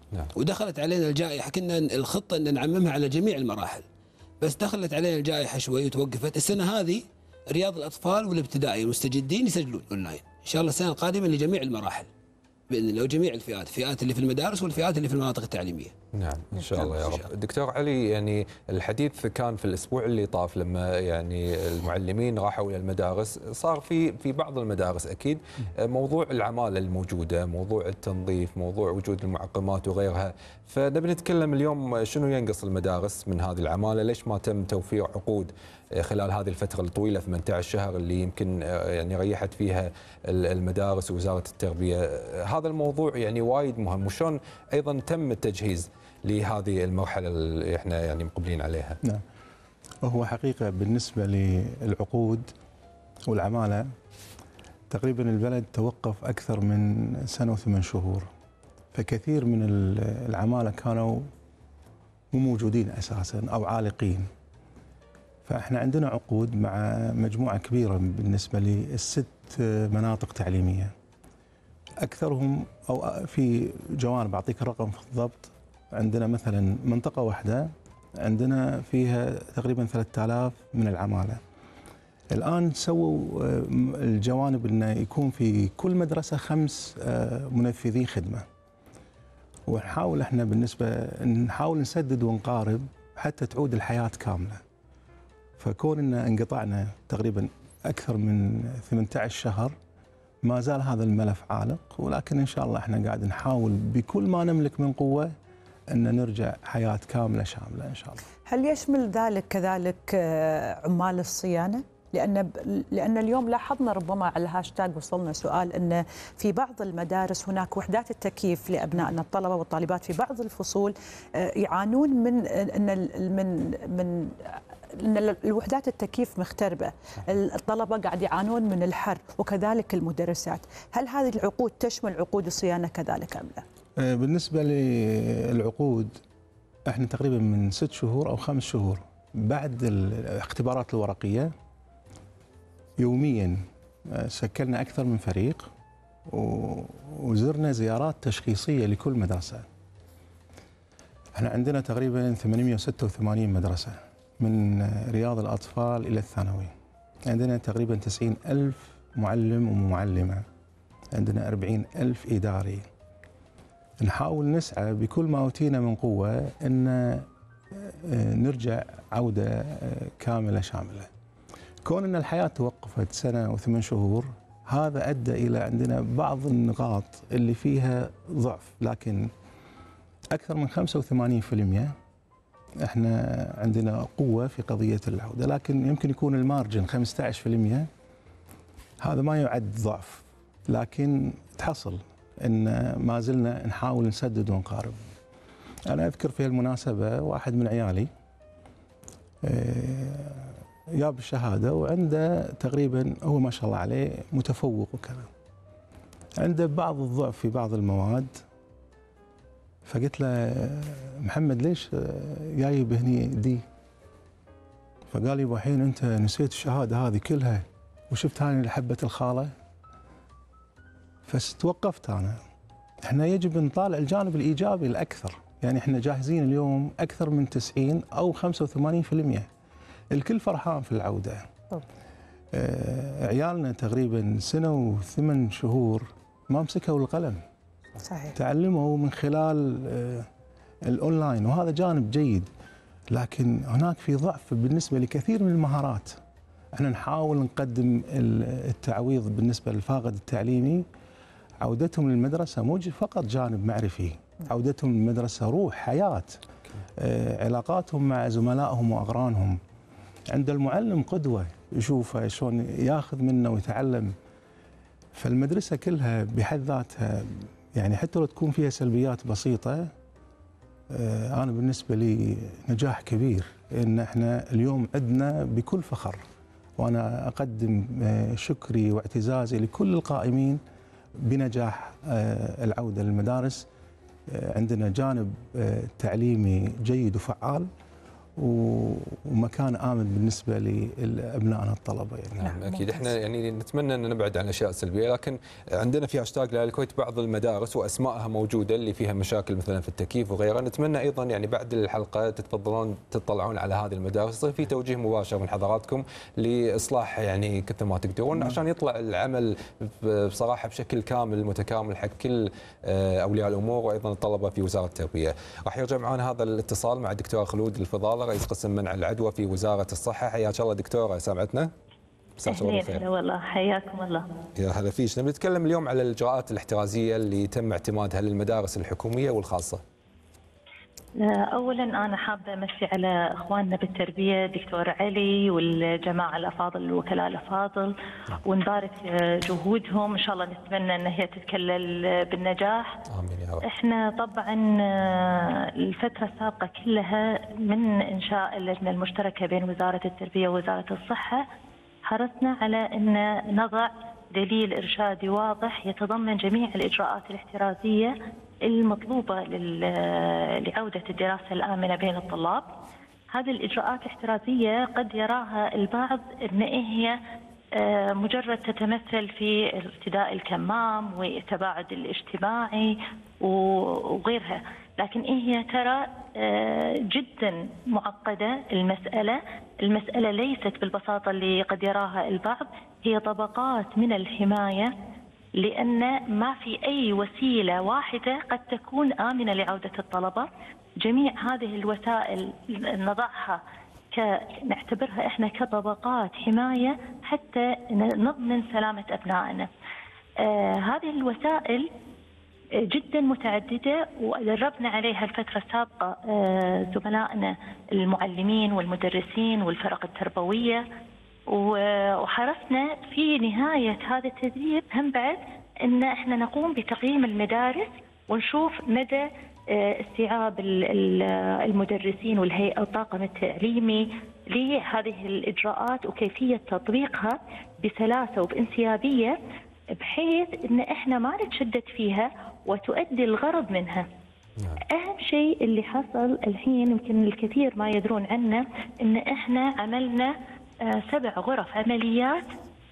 نعم. ودخلت علينا الجائحة، كنا الخطة أن نعممها على جميع المراحل، بس دخلت علينا الجائحة شوي وتوقفت. السنة هذه رياض الأطفال والابتدائي المستجدين يسجلون أونلاين إن شاء الله السنة القادمة لجميع المراحل بإذن الله، وجميع الفئات، الفئات اللي في المدارس والفئات اللي في المناطق التعليمية. نعم ان شاء الله يا رب. دكتور علي، يعني الحديث كان في الاسبوع اللي طاف لما يعني المعلمين راحوا الى المدارس، صار في في بعض المدارس اكيد موضوع العماله الموجوده، موضوع التنظيف، موضوع وجود المعقمات وغيرها، فنبي نتكلم اليوم شنو ينقص المدارس من هذه العماله؟ ليش ما تم توفير عقود خلال هذه الفتره الطويله ثمانية عشر شهر اللي يمكن يعني ريحت فيها المدارس ووزاره التربيه؟ هذا الموضوع يعني وايد مهم، وشلون ايضا تم التجهيز لهذه المرحله اللي احنا يعني مقبلين عليها. نعم. وهو حقيقه بالنسبه للعقود والعماله تقريبا البلد توقف اكثر من سنه وثمان شهور، فكثير من العماله كانوا مو موجودين اساسا او عالقين. فاحنا عندنا عقود مع مجموعه كبيره بالنسبه للست مناطق تعليميه، اكثرهم او في جوانب اعطيك الرقم في الضبط. عندنا مثلا منطقه واحده عندنا فيها تقريبا ثلاثة آلاف من العماله. الان سووا الجوانب انه يكون في كل مدرسه خمس منفذين خدمه، ونحاول احنا بالنسبه نحاول نسدد ونقارب حتى تعود الحياه كامله. فكون ان انقطعنا تقريبا اكثر من ثمانية عشر شهر ما زال هذا الملف عالق، ولكن ان شاء الله احنا قاعد نحاول بكل ما نملك من قوه ان نرجع حياه كامله شامله ان شاء الله. هل يشمل ذلك كذلك عمال الصيانه؟ لان لان اليوم لاحظنا ربما على الهاشتاج وصلنا سؤال ان في بعض المدارس هناك وحدات التكييف لابنائنا الطلبه والطالبات في بعض الفصول يعانون من ان من من ان الوحدات التكييف مختربه، الطلبه قاعد يعانون من الحر وكذلك المدرسات، هل هذه العقود تشمل عقود الصيانه كذلك ام لا؟ بالنسبه للعقود احنا تقريبا من ست شهور او خمس شهور بعد الاختبارات الورقيه يوميا شكلنا اكثر من فريق وزرنا زيارات تشخيصيه لكل مدرسه. احنا عندنا تقريبا ثمانمئة وستة وثمانين مدرسه من رياض الأطفال إلى الثانوي. عندنا تقريبا تسعين ألف معلم ومعلمة، عندنا أربعين ألف إداري. نحاول نسعى بكل ما أوتينا من قوة أن نرجع عودة كاملة شاملة. كون أن الحياة توقفت سنة وثمان شهور هذا أدى إلى عندنا بعض النقاط اللي فيها ضعف، لكن أكثر من خمسة وثمانين بالمئة احنا عندنا قوه في قضيه العوده، لكن يمكن يكون المارجن خمسة عشر بالمئة، هذا ما يعد ضعف، لكن تحصل ان ما زلنا نحاول نسدد ونقارب. انا اذكر في المناسبه واحد من عيالي جاب الشهاده وعنده تقريبا هو ما شاء الله عليه متفوق وكذا، عنده بعض الضعف في بعض المواد، فقلت له محمد ليش جايب هني دي؟ فقال لي الحين انت نسيت الشهاده هذه كلها وشفت هاني حبه الخاله؟ فتوقفت انا. احنا يجب نطالع الجانب الايجابي الاكثر، يعني احنا جاهزين اليوم اكثر من تسعين او خمسة وثمانين بالمئة، الكل فرحان في العوده. آه عيالنا تقريبا سنه وثمان شهور ما مسكوا القلم. صحيح. تعلموا من خلال الاونلاين وهذا جانب جيد، لكن هناك في ضعف بالنسبه لكثير من المهارات. احنا نحاول نقدم التعويض بالنسبه للفاقد التعليمي، عودتهم للمدرسه مو فقط جانب معرفي، عودتهم للمدرسه روح حياه، علاقاتهم مع زملائهم واقرانهم. عند المعلم قدوه يشوفه شلون ياخذ منه ويتعلم. فالمدرسه كلها بحد ذاتها يعني حتى لو تكون فيها سلبيات بسيطة، أنا بالنسبة لي نجاح كبير إن إحنا اليوم عدنا بكل فخر، وأنا أقدم شكري واعتزازي لكل القائمين بنجاح العودة للمدارس. عندنا جانب تعليمي جيد وفعال، ومكان آمن بالنسبة لأبنائنا الطلبة يعني. نعم أكيد احنا يعني نتمنى أن نبعد عن الأشياء السلبية، لكن عندنا في هاشتاج لا الكويت بعض المدارس وأسمائها موجودة اللي فيها مشاكل مثلا في التكييف وغيرها. نتمنى أيضا يعني بعد الحلقة تتفضلون تطلعون على هذه المدارس، يصير في توجيه مباشر من حضراتكم لإصلاح يعني كثر ما تقدرون عشان يطلع العمل بصراحة بشكل كامل متكامل حق كل أولياء الأمور وأيضا الطلبة في وزارة التربية. راح يرجع معنا هذا الاتصال مع الدكتورة خلود الفضالة رئيس قسم منع العدوى في وزارة الصحة. حياك الله دكتورة، سامعتنا؟ أهلين، هلا والله، حياكم الله. يا هلا فيش. نبي نتكلم اليوم على الإجراءات الاحترازية اللي تم اعتمادها للمدارس الحكومية والخاصة. أولا أنا حابة أمسي على إخواننا بالتربية دكتور علي والجماعة الأفاضل الوكلاء الأفاضل ونبارك جهودهم، إن شاء الله نتمنى أن هي تتكلل بالنجاح. آمين يا رب. إحنا طبعا الفترة السابقة كلها من إنشاء اللجنة المشتركة بين وزارة التربية ووزارة الصحة حرصنا على أن نضع دليل إرشادي واضح يتضمن جميع الإجراءات الاحترازية المطلوبة لعودة الدراسة الآمنة بين الطلاب. هذه الإجراءات الاحترازية قد يراها البعض أن هي مجرد تتمثل في ارتداء الكمام والتباعد الاجتماعي وغيرها، لكن هي ترى جدا معقدة المسألة. المسألة ليست بالبساطة اللي قد يراها البعض، هي طبقات من الحماية، لأن ما في أي وسيلة واحدة قد تكون آمنة لعودة الطلبة. جميع هذه الوسائل نضعها نعتبرها إحنا كطبقات حماية حتى نضمن سلامة أبنائنا. آه هذه الوسائل جدا متعددة ودربنا عليها الفترة السابقة آه زملائنا المعلمين والمدرسين والفرق التربوية، وحرصنا في نهاية هذا التدريب هم بعد أن احنا نقوم بتقييم المدارس ونشوف مدى استيعاب المدرسين والهيئة والطاقم التعليمي لهذه الإجراءات وكيفية تطبيقها بسلاسة وبانسيابية بحيث أن احنا ما نتشدد فيها وتؤدي الغرض منها. أهم شيء اللي حصل الحين يمكن الكثير ما يدرون عنه أن احنا عملنا سبع غرف عمليات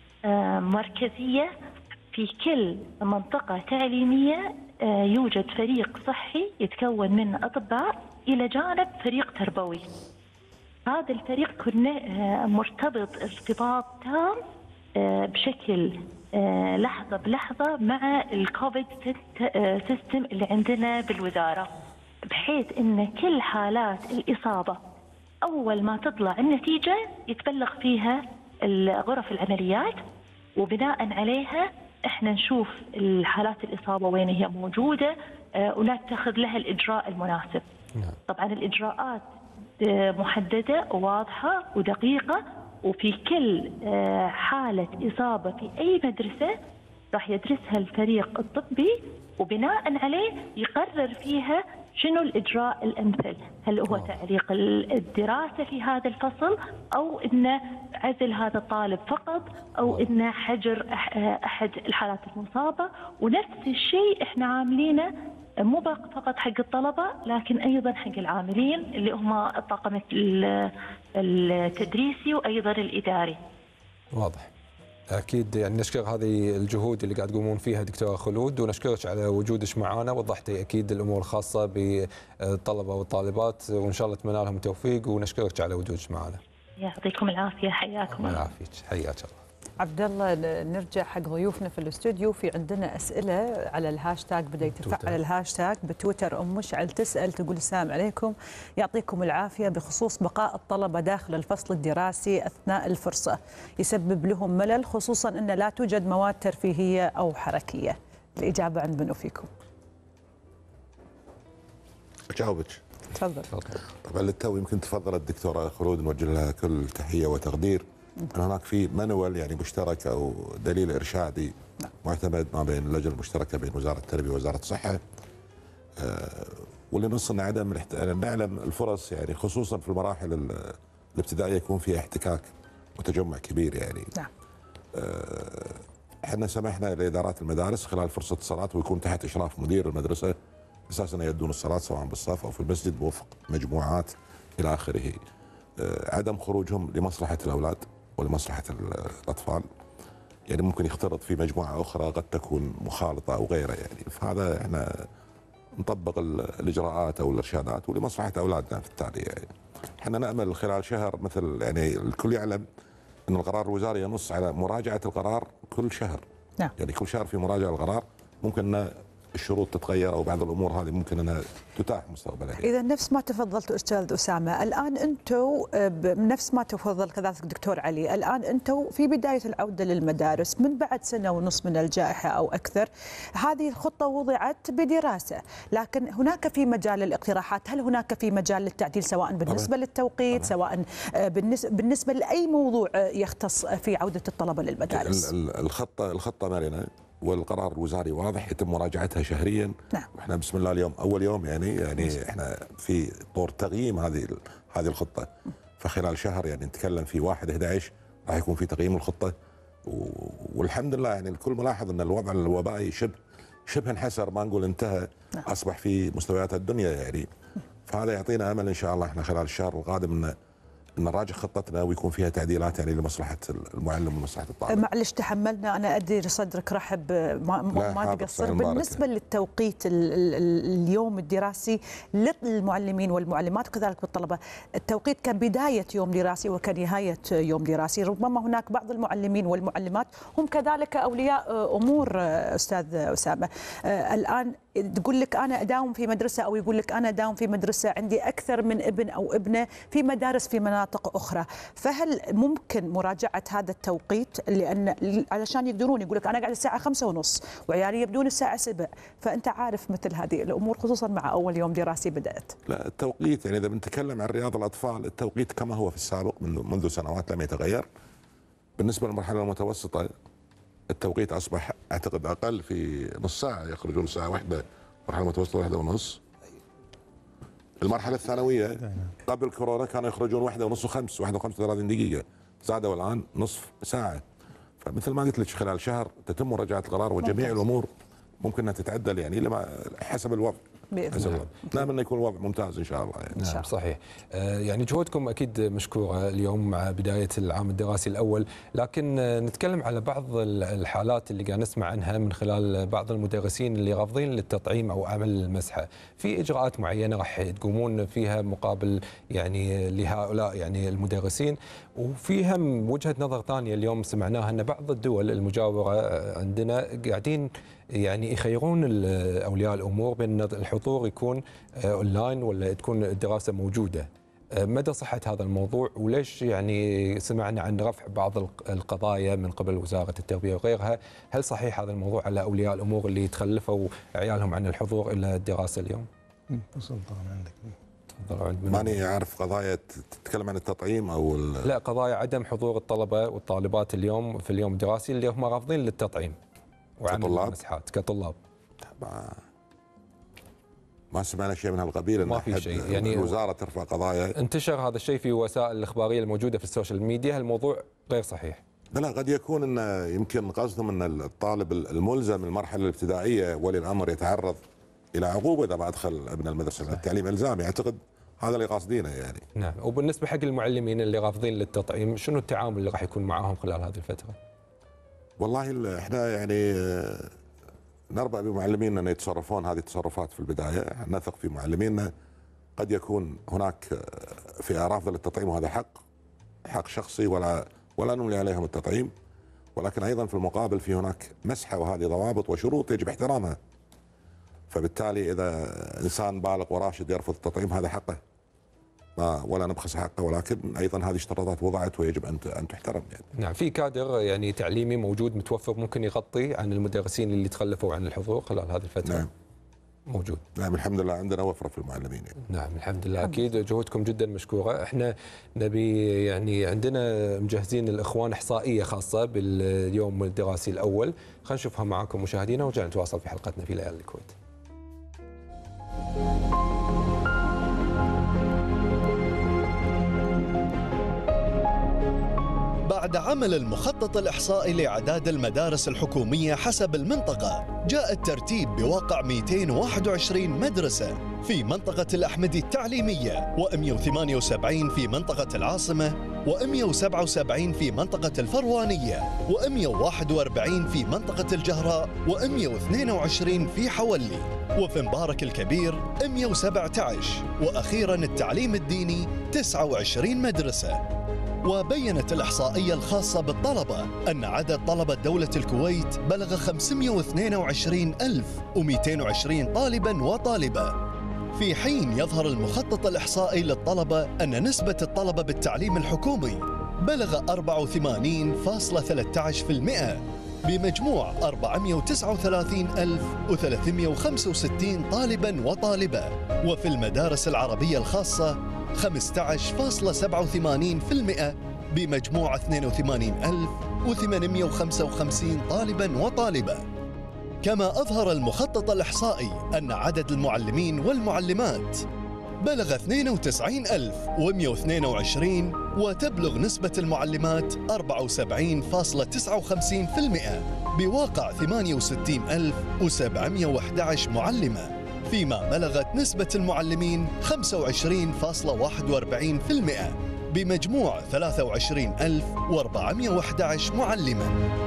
مركزية في كل منطقة تعليمية. يوجد فريق صحي يتكون من أطباء إلى جانب فريق تربوي. هذا الفريق كنا مرتبط ارتباط تام بشكل لحظة بلحظة مع الكوفيد سيستم اللي عندنا بالوزارة، بحيث أن كل حالات الإصابة أول ما تطلع النتيجة يتبلغ فيها غرف العمليات، وبناء عليها احنا نشوف الحالات الإصابة وين هي موجودة ونتخذ لها الإجراء المناسب. طبعا الإجراءات محددة وواضحة ودقيقة، وفي كل حالة إصابة في أي مدرسة راح يدرسها الفريق الطبي وبناء عليه يقرر فيها شنو الإجراء الأمثل، هل هو تعليق الدراسة في هذا الفصل أو إنه عزل هذا الطالب فقط أو إنه حجر أحد الحالات المصابة. ونفس الشيء إحنا عاملينه مو فقط حق الطلبة لكن أيضا حق العاملين اللي هم الطاقم التدريسي وأيضا الإداري. واضح. أكيد يعني نشكر هذه الجهود اللي قاعد تقومون فيها دكتورة خلود، ونشكرك على وجودك معنا. وضحتي أكيد الأمور الخاصة بالطلبة والطالبات وإن شاء الله نتمنى لهم التوفيق، ونشكرك على وجودك معنا. يعطيكم العافية، حياكم الله. يعافيك، حياك الله. عبد الله، نرجع حق ضيوفنا في الاستوديو. في عندنا اسئله على الهاشتاج، بدا يتفاعل الهاشتاج بتويتر. ام مشعل تسال تقول السلام عليكم، يعطيكم العافيه، بخصوص بقاء الطلبه داخل الفصل الدراسي اثناء الفرصه يسبب لهم ملل، خصوصا ان لا توجد مواد ترفيهيه او حركيه. الاجابه عند منو فيكم؟ اجاوبك. تفضل. طبعا للتو يمكن تفضل الدكتوره خلود نوجه لها كل تحيه وتقدير. أن هناك في مانوال يعني مشترك أو دليل إرشادي معتمد ما بين اللجنة المشتركة بين وزارة التربية ووزارة الصحة، أه واللي نص أن عدم نعلم الفرص يعني خصوصا في المراحل الابتدائية يكون فيها احتكاك وتجمع كبير يعني. نعم. احنا سمحنا لإدارات المدارس خلال فرصة الصلاة ويكون تحت إشراف مدير المدرسة أساسا يدون الصلاة سواء بالصف أو في المسجد بوفق مجموعات إلى آخره. عدم خروجهم لمصلحة الأولاد ولمصلحة الأطفال، يعني ممكن يختلط في مجموعة أخرى قد تكون مخالطة أو غيرها، يعني فهذا احنا نطبق الإجراءات أو الإرشادات ولمصلحة أولادنا في التالي. يعني احنا نأمل خلال شهر، مثل يعني الكل يعلم أن القرار الوزاري ينص على مراجعة القرار كل شهر. نعم. يعني كل شهر في مراجعة القرار، ممكن أن الشروط تتغير أو بعض الأمور هذه ممكن أنها تتاح مستقبلا. إذا نفس ما تفضلت أستاذ أسامة، الآن أنتم نفس ما تفضل كذلك دكتور علي، الآن أنتم في بداية العودة للمدارس من بعد سنة ونصف من الجائحة أو أكثر. هذه الخطة وضعت بدراسة، لكن هناك في مجال للاقتراحات، هل هناك في مجال للتعديل سواء بالنسبة طبعا. للتوقيت طبعا. سواء بالنسبة لأي موضوع يختص في عودة الطلبة للمدارس؟ الخطة الخطة مرنة والقرار الوزاري واضح، يتم مراجعتها شهريا. نعم. واحنا بسم الله اليوم اول يوم يعني يعني احنا في طور تقييم هذه هذه الخطه، فخلال شهر يعني نتكلم في واحد أحد عشر راح يكون في تقييم الخطه، والحمد لله يعني الكل ملاحظ ان الوضع الوبائي شبه شبه انحسر، ما نقول انتهى. نعم. اصبح في مستويات الدنيا يعني، فهذا يعطينا امل ان شاء الله احنا خلال الشهر القادم ان ان نراجع خطتنا ويكون فيها تعديلات يعني لمصلحه المعلم ومصلحه الطالب. معلش تحملنا، انا ادري صدرك رحب، ما, ما تقصر. بالنسبه للتوقيت ال ال اليوم الدراسي للمعلمين والمعلمات وكذلك بالطلبه، التوقيت كبدايه يوم دراسي وكنهايه يوم دراسي، ربما هناك بعض المعلمين والمعلمات هم كذلك اولياء امور استاذ اسامه. الان تقول لك انا اداوم في مدرسه، او يقول لك انا اداوم في مدرسه عندي اكثر من ابن او ابنه في مدارس في مناطق اخرى، فهل ممكن مراجعه هذا التوقيت؟ لان علشان يقدرون، يقول لك انا قاعد الساعه خمسة ونص وعيالي يبدون الساعه سبعة، فانت عارف مثل هذه الامور خصوصا مع اول يوم دراسي بدات. لا التوقيت يعني اذا بنتكلم عن رياض الاطفال، التوقيت كما هو في السابق منذ منذ سنوات لم يتغير. بالنسبه للمرحله المتوسطه التوقيت اصبح اعتقد اقل، في نص ساعه يخرجون الساعه واحدة، مرحله متوسطه واحدة ونص. المرحله الثانويه قبل كورونا كانوا يخرجون واحدة ونص وخمس، واحدة وخمسة وثلاثين دقيقه، زادوا الان نصف ساعه. فمثل ما قلت لك خلال شهر تتم مراجعه القرار وجميع الامور ممكن انها تتعدل يعني لما حسب الوضع. حسب الوضع. نامل انه يكون الوضع ممتاز ان شاء الله يعني. نعم صحيح. آه يعني جهودكم اكيد مشكوره اليوم مع بدايه العام الدراسي الاول، لكن آه نتكلم على بعض الحالات اللي قاعد نسمع عنها من خلال بعض المدرسين اللي رافضين للتطعيم او عمل المسحه، في اجراءات معينه راح تقومون فيها مقابل يعني لهؤلاء يعني المدرسين، وفي هم وجهه نظر ثانيه اليوم سمعناها ان بعض الدول المجاوره عندنا قاعدين يعني يخيرون اولياء الامور بين الحضور يكون اونلاين ولا تكون الدراسه موجوده. مدى صحه هذا الموضوع، وليش يعني سمعنا عن رفع بعض القضايا من قبل وزاره التربيه وغيرها؟ هل صحيح هذا الموضوع على اولياء الامور اللي تخلفوا عيالهم عن الحضور الى الدراسه اليوم؟ سلطان عندك. ماني عارف قضايا تتكلم عن التطعيم او لا، قضايا عدم حضور الطلبه والطالبات اليوم في اليوم الدراسي اللي هم رافضين للتطعيم وعمل المسحات كطلاب. ما, ما سمعنا شيء من هالقبيل، ما في شيء يعني الوزاره ترفع قضايا. انتشر هذا الشيء في وسائل الاخباريه الموجوده في السوشيال ميديا، الموضوع غير صحيح. لا لا قد يكون ان يمكن قصدهم ان الطالب الملزم المرحله الابتدائيه ولي الامر يتعرض الى عقوبه اذا ما ادخل ابن المدرسه، التعليم الزامي، اعتقد هذا اللي قاصدينه يعني. نعم. وبالنسبه حق المعلمين اللي رافضين للتطعيم، شنو التعامل اللي راح يكون معاهم خلال هذه الفتره؟ والله احنا يعني نربأ بمعلمينا ان يتصرفون هذه التصرفات في البدايه، نثق في معلمينا. قد يكون هناك فئه رافضه للتطعيم وهذا حق حق شخصي ولا ولا نملي عليهم التطعيم، ولكن ايضا في المقابل في هناك مسحه وهذه ضوابط وشروط يجب احترامها. فبالتالي اذا انسان بالغ وراشد يرفض التطعيم هذا حقه، ما ولا نبخس حقه، ولكن ايضا هذه اشتراطات وضعت ويجب ان ان تحترم يعني. نعم. في كادر يعني تعليمي موجود متوفر ممكن يغطي عن المدرسين اللي تخلفوا عن الحضور خلال هذه الفتره. نعم. موجود. نعم الحمد لله عندنا وفرة في المعلمين يعني. نعم الحمد لله. اكيد جهودكم جدا مشكوره. احنا نبي يعني عندنا مجهزين الاخوان احصائيه خاصه باليوم الدراسي الاول، خلينا نشوفها معاكم مشاهدينا ونرجع نتواصل في حلقتنا في ليالي الكويت. بعد عمل المخطط الإحصائي لأعداد المدارس الحكومية حسب المنطقة، جاء الترتيب بواقع مئتين وواحد وعشرين مدرسة في منطقة الأحمدي التعليمية، ومئة وثمانية وسبعين في منطقة العاصمة، ومئة وسبعة وسبعين في منطقة الفروانية، ومئة وواحد وأربعين في منطقة الجهراء، ومئة واثنين وعشرين في حولي، وفي مبارك الكبير مئة وسبعة عشر، وأخيراً التعليم الديني تسعة وعشرين مدرسة. وبينت الإحصائية الخاصة بالطلبة أن عدد طلبة دولة الكويت بلغ خمسمئة واثنين وعشرين ألف ومئتين وعشرين طالباً وطالبة، في حين يظهر المخطط الإحصائي للطلبة أن نسبة الطلبة بالتعليم الحكومي بلغ أربعة وثمانين فاصلة ثلاثة عشر بالمئة بمجموع أربعمئة وتسعة وثلاثين ألف وثلاثمئة وخمسة وستين طالباً وطالبة، وفي المدارس العربية الخاصة خمسة عشر فاصلة سبعة وثمانين بالمئة بمجموع اثنين وثمانين ألف وثمانمئة وخمسة وخمسين طالباً وطالبة. كما أظهر المخطط الإحصائي أن عدد المعلمين والمعلمات بلغ اثنين وتسعين ألف ومئة واثنين وعشرين، وتبلغ نسبة المعلمات أربعة وسبعين فاصلة تسعة وخمسين بالمئة بواقع ثمانية وستين ألف وسبعمئة وأحد عشر معلمة، فيما بلغت نسبة المعلمين خمسة وعشرين فاصلة واحد وأربعين بالمئة بمجموع ثلاثة وعشرين ألف وأربعمئة وأحد عشر معلمة.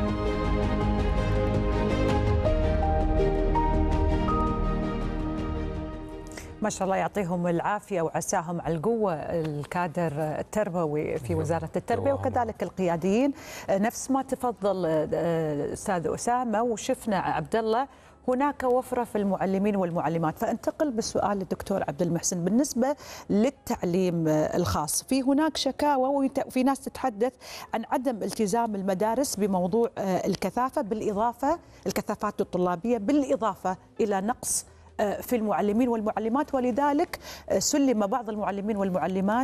ما شاء الله يعطيهم العافية وعساهم على القوة الكادر التربوي في وزارة التربية وكذلك القياديين. نفس ما تفضل أستاذ أسامة وشفنا عبد الله، هناك وفرة في المعلمين والمعلمات. فانتقل بالسؤال للدكتور عبد المحسن، بالنسبة للتعليم الخاص في هناك شكاوى وفي ناس تتحدث عن عدم التزام المدارس بموضوع الكثافة، بالإضافة الكثافات الطلابية، بالإضافة إلى نقص في المعلمين والمعلمات، ولذلك سلم بعض المعلمين والمعلمات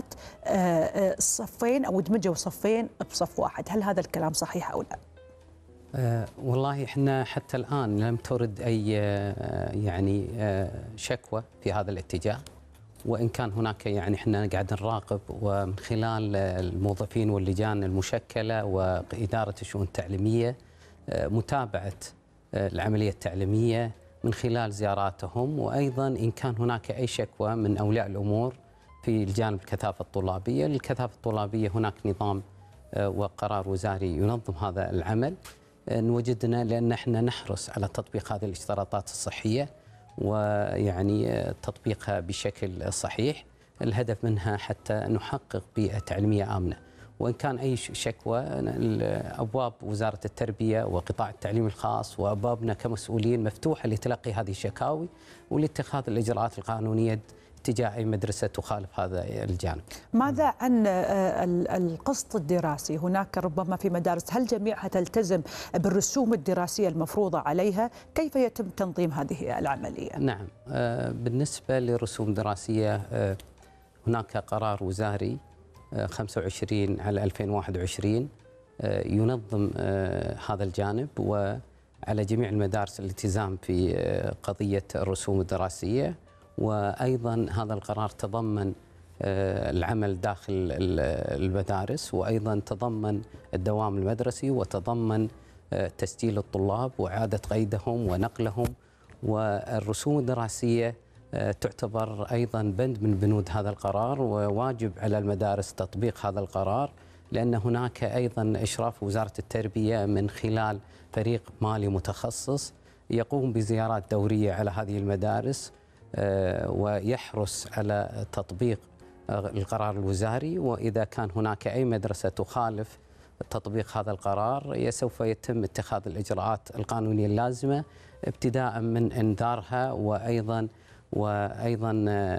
صفين أو دمجوا صفين بصف واحد. هل هذا الكلام صحيح أو لا؟ أه والله احنا حتى الآن لم ترد أي أه يعني أه شكوى في هذا الاتجاه، وإن كان هناك يعني احنا قاعد نراقب ومن خلال الموظفين واللجان المشكلة وإدارة الشؤون التعليمية أه متابعة أه العملية التعليمية من خلال زياراتهم، وأيضا إن كان هناك أي شكوى من أولياء الأمور في الجانب الكثافة الطلابية. الكثافة الطلابية هناك نظام وقرار وزاري ينظم هذا العمل. وجدنا لأن احنا نحرص على تطبيق هذه الاشتراطات الصحية ويعني تطبيقها بشكل صحيح، الهدف منها حتى نحقق بيئة تعليمية آمنة. وإن كان أي شكوى، أبواب وزارة التربية وقطاع التعليم الخاص وأبوابنا كمسؤولين مفتوحة لتلقي هذه الشكاوي ولاتخاذ الإجراءات القانونية تجاه أي مدرسة تخالف هذا الجانب. ماذا عن القسط الدراسي؟ هناك ربما في مدارس هل جميعها تلتزم بالرسوم الدراسية المفروضة عليها؟ كيف يتم تنظيم هذه العملية؟ نعم، بالنسبة لرسوم دراسية هناك قرار وزاري خمسة وعشرين على ألفين وواحد وعشرين ينظم هذا الجانب، وعلى جميع المدارس الالتزام في قضية الرسوم الدراسية. وأيضا هذا القرار تضمن العمل داخل المدارس، وأيضا تضمن الدوام المدرسي، وتضمن تسجيل الطلاب وإعادة قيدهم ونقلهم. والرسوم الدراسية تعتبر أيضا بند من بنود هذا القرار، وواجب على المدارس تطبيق هذا القرار، لأن هناك أيضا إشراف وزارة التربية من خلال فريق مالي متخصص يقوم بزيارات دورية على هذه المدارس ويحرص على تطبيق القرار الوزاري. وإذا كان هناك أي مدرسة تخالف تطبيق هذا القرار سوف يتم اتخاذ الإجراءات القانونية اللازمة، ابتداء من إنذارها وأيضا وأيضا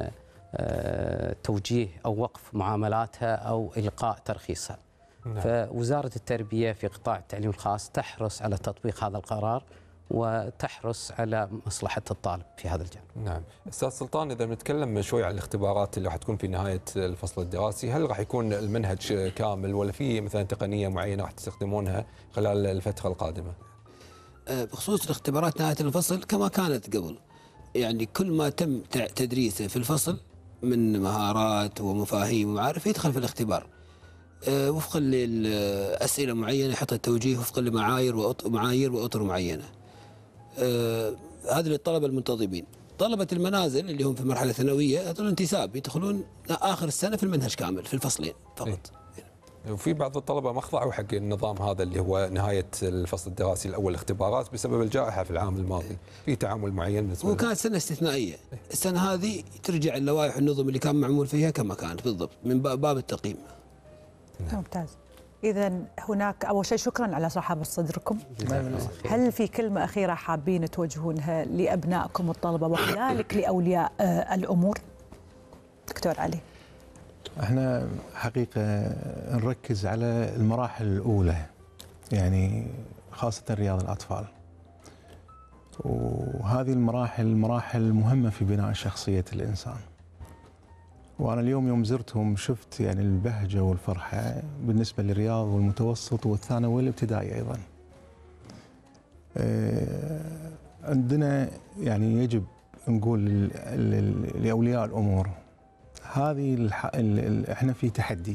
توجيه أو وقف معاملاتها أو إلقاء ترخيصها. نعم. فوزارة التربية في قطاع التعليم الخاص تحرص على تطبيق هذا القرار وتحرص على مصلحة الطالب في هذا الجانب. نعم. أستاذ سلطان، إذا بنتكلم شوي عن الاختبارات اللي راح تكون في نهاية الفصل الدراسي، هل راح يكون المنهج كامل ولا في مثلا تقنية معينة راح تستخدمونها خلال الفترة القادمة؟ بخصوص الاختبارات نهاية الفصل كما كانت قبل، يعني كل ما تم تدريسه في الفصل من مهارات ومفاهيم ومعارف يدخل في الاختبار. وفقا للأسئلة معينة يحط التوجيه وفقا لمعايير ومعايير وأطر معينة. هذا للطلبة المنتظمين. طلبة المنازل اللي هم في المرحلة الثانوية هذول انتساب يدخلون آخر السنة في المنهج كامل في الفصلين فقط. وفي بعض الطلبة ما خضعوا حق النظام هذا اللي هو نهاية الفصل الدراسي الأول الاختبارات بسبب الجائحة في العام الماضي، في تعامل معين. وكانت سنة استثنائية، السنة هذه ترجع اللوائح والنظم اللي كان معمول فيها كما كانت بالضبط من باب التقييم. ممتاز. إذا هناك أول شيء شكرا على صحابة صدركم. هل في كلمة أخيرة حابين توجهونها لأبنائكم الطلبة وكذلك لأولياء الأمور؟ دكتور علي. احنا حقيقة نركز على المراحل الأولى، يعني خاصة رياض الأطفال، وهذه المراحل مراحل مهمة في بناء شخصية الإنسان. وأنا اليوم يوم زرتهم شفت يعني البهجة والفرحة بالنسبة للرياض والمتوسط والثانوي والابتدائي أيضا. عندنا يعني يجب نقول لأولياء الأمور هذه الح... ال... ال... احنا في تحدي،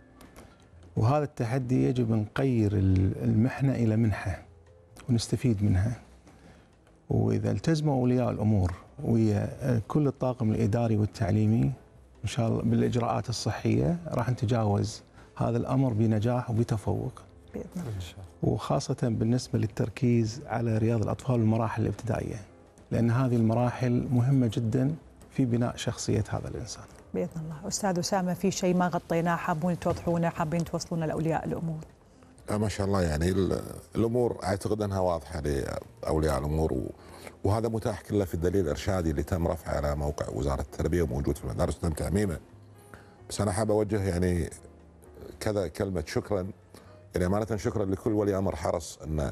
وهذا التحدي يجب نغير المحنة إلى منحة ونستفيد منها. وإذا التزموا أولياء الأمور ويا كل الطاقم الإداري والتعليمي إن شاء الله بالإجراءات الصحية راح نتجاوز هذا الأمر بنجاح وبتفوق. بإذن الله. وخاصة بالنسبة للتركيز على رياض الأطفال والمراحل الابتدائية، لأن هذه المراحل مهمة جدا في بناء شخصية هذا الإنسان. بإذن الله. أستاذ أسامة، في شيء ما غطيناه حابون توضحونه، حابين توصلونه لأولياء الأمور؟ ما شاء الله، يعني الأمور أعتقد أنها واضحة لأولياء الأمور، وهذا متاح كله في الدليل الإرشادي اللي تم رفعه على موقع وزارة التربية وموجود في المدارس وتم تعميمه. بس أنا حاب أوجه يعني كذا كلمة شكرا، يعني أمانة شكرا لكل ولي أمر حرص أنه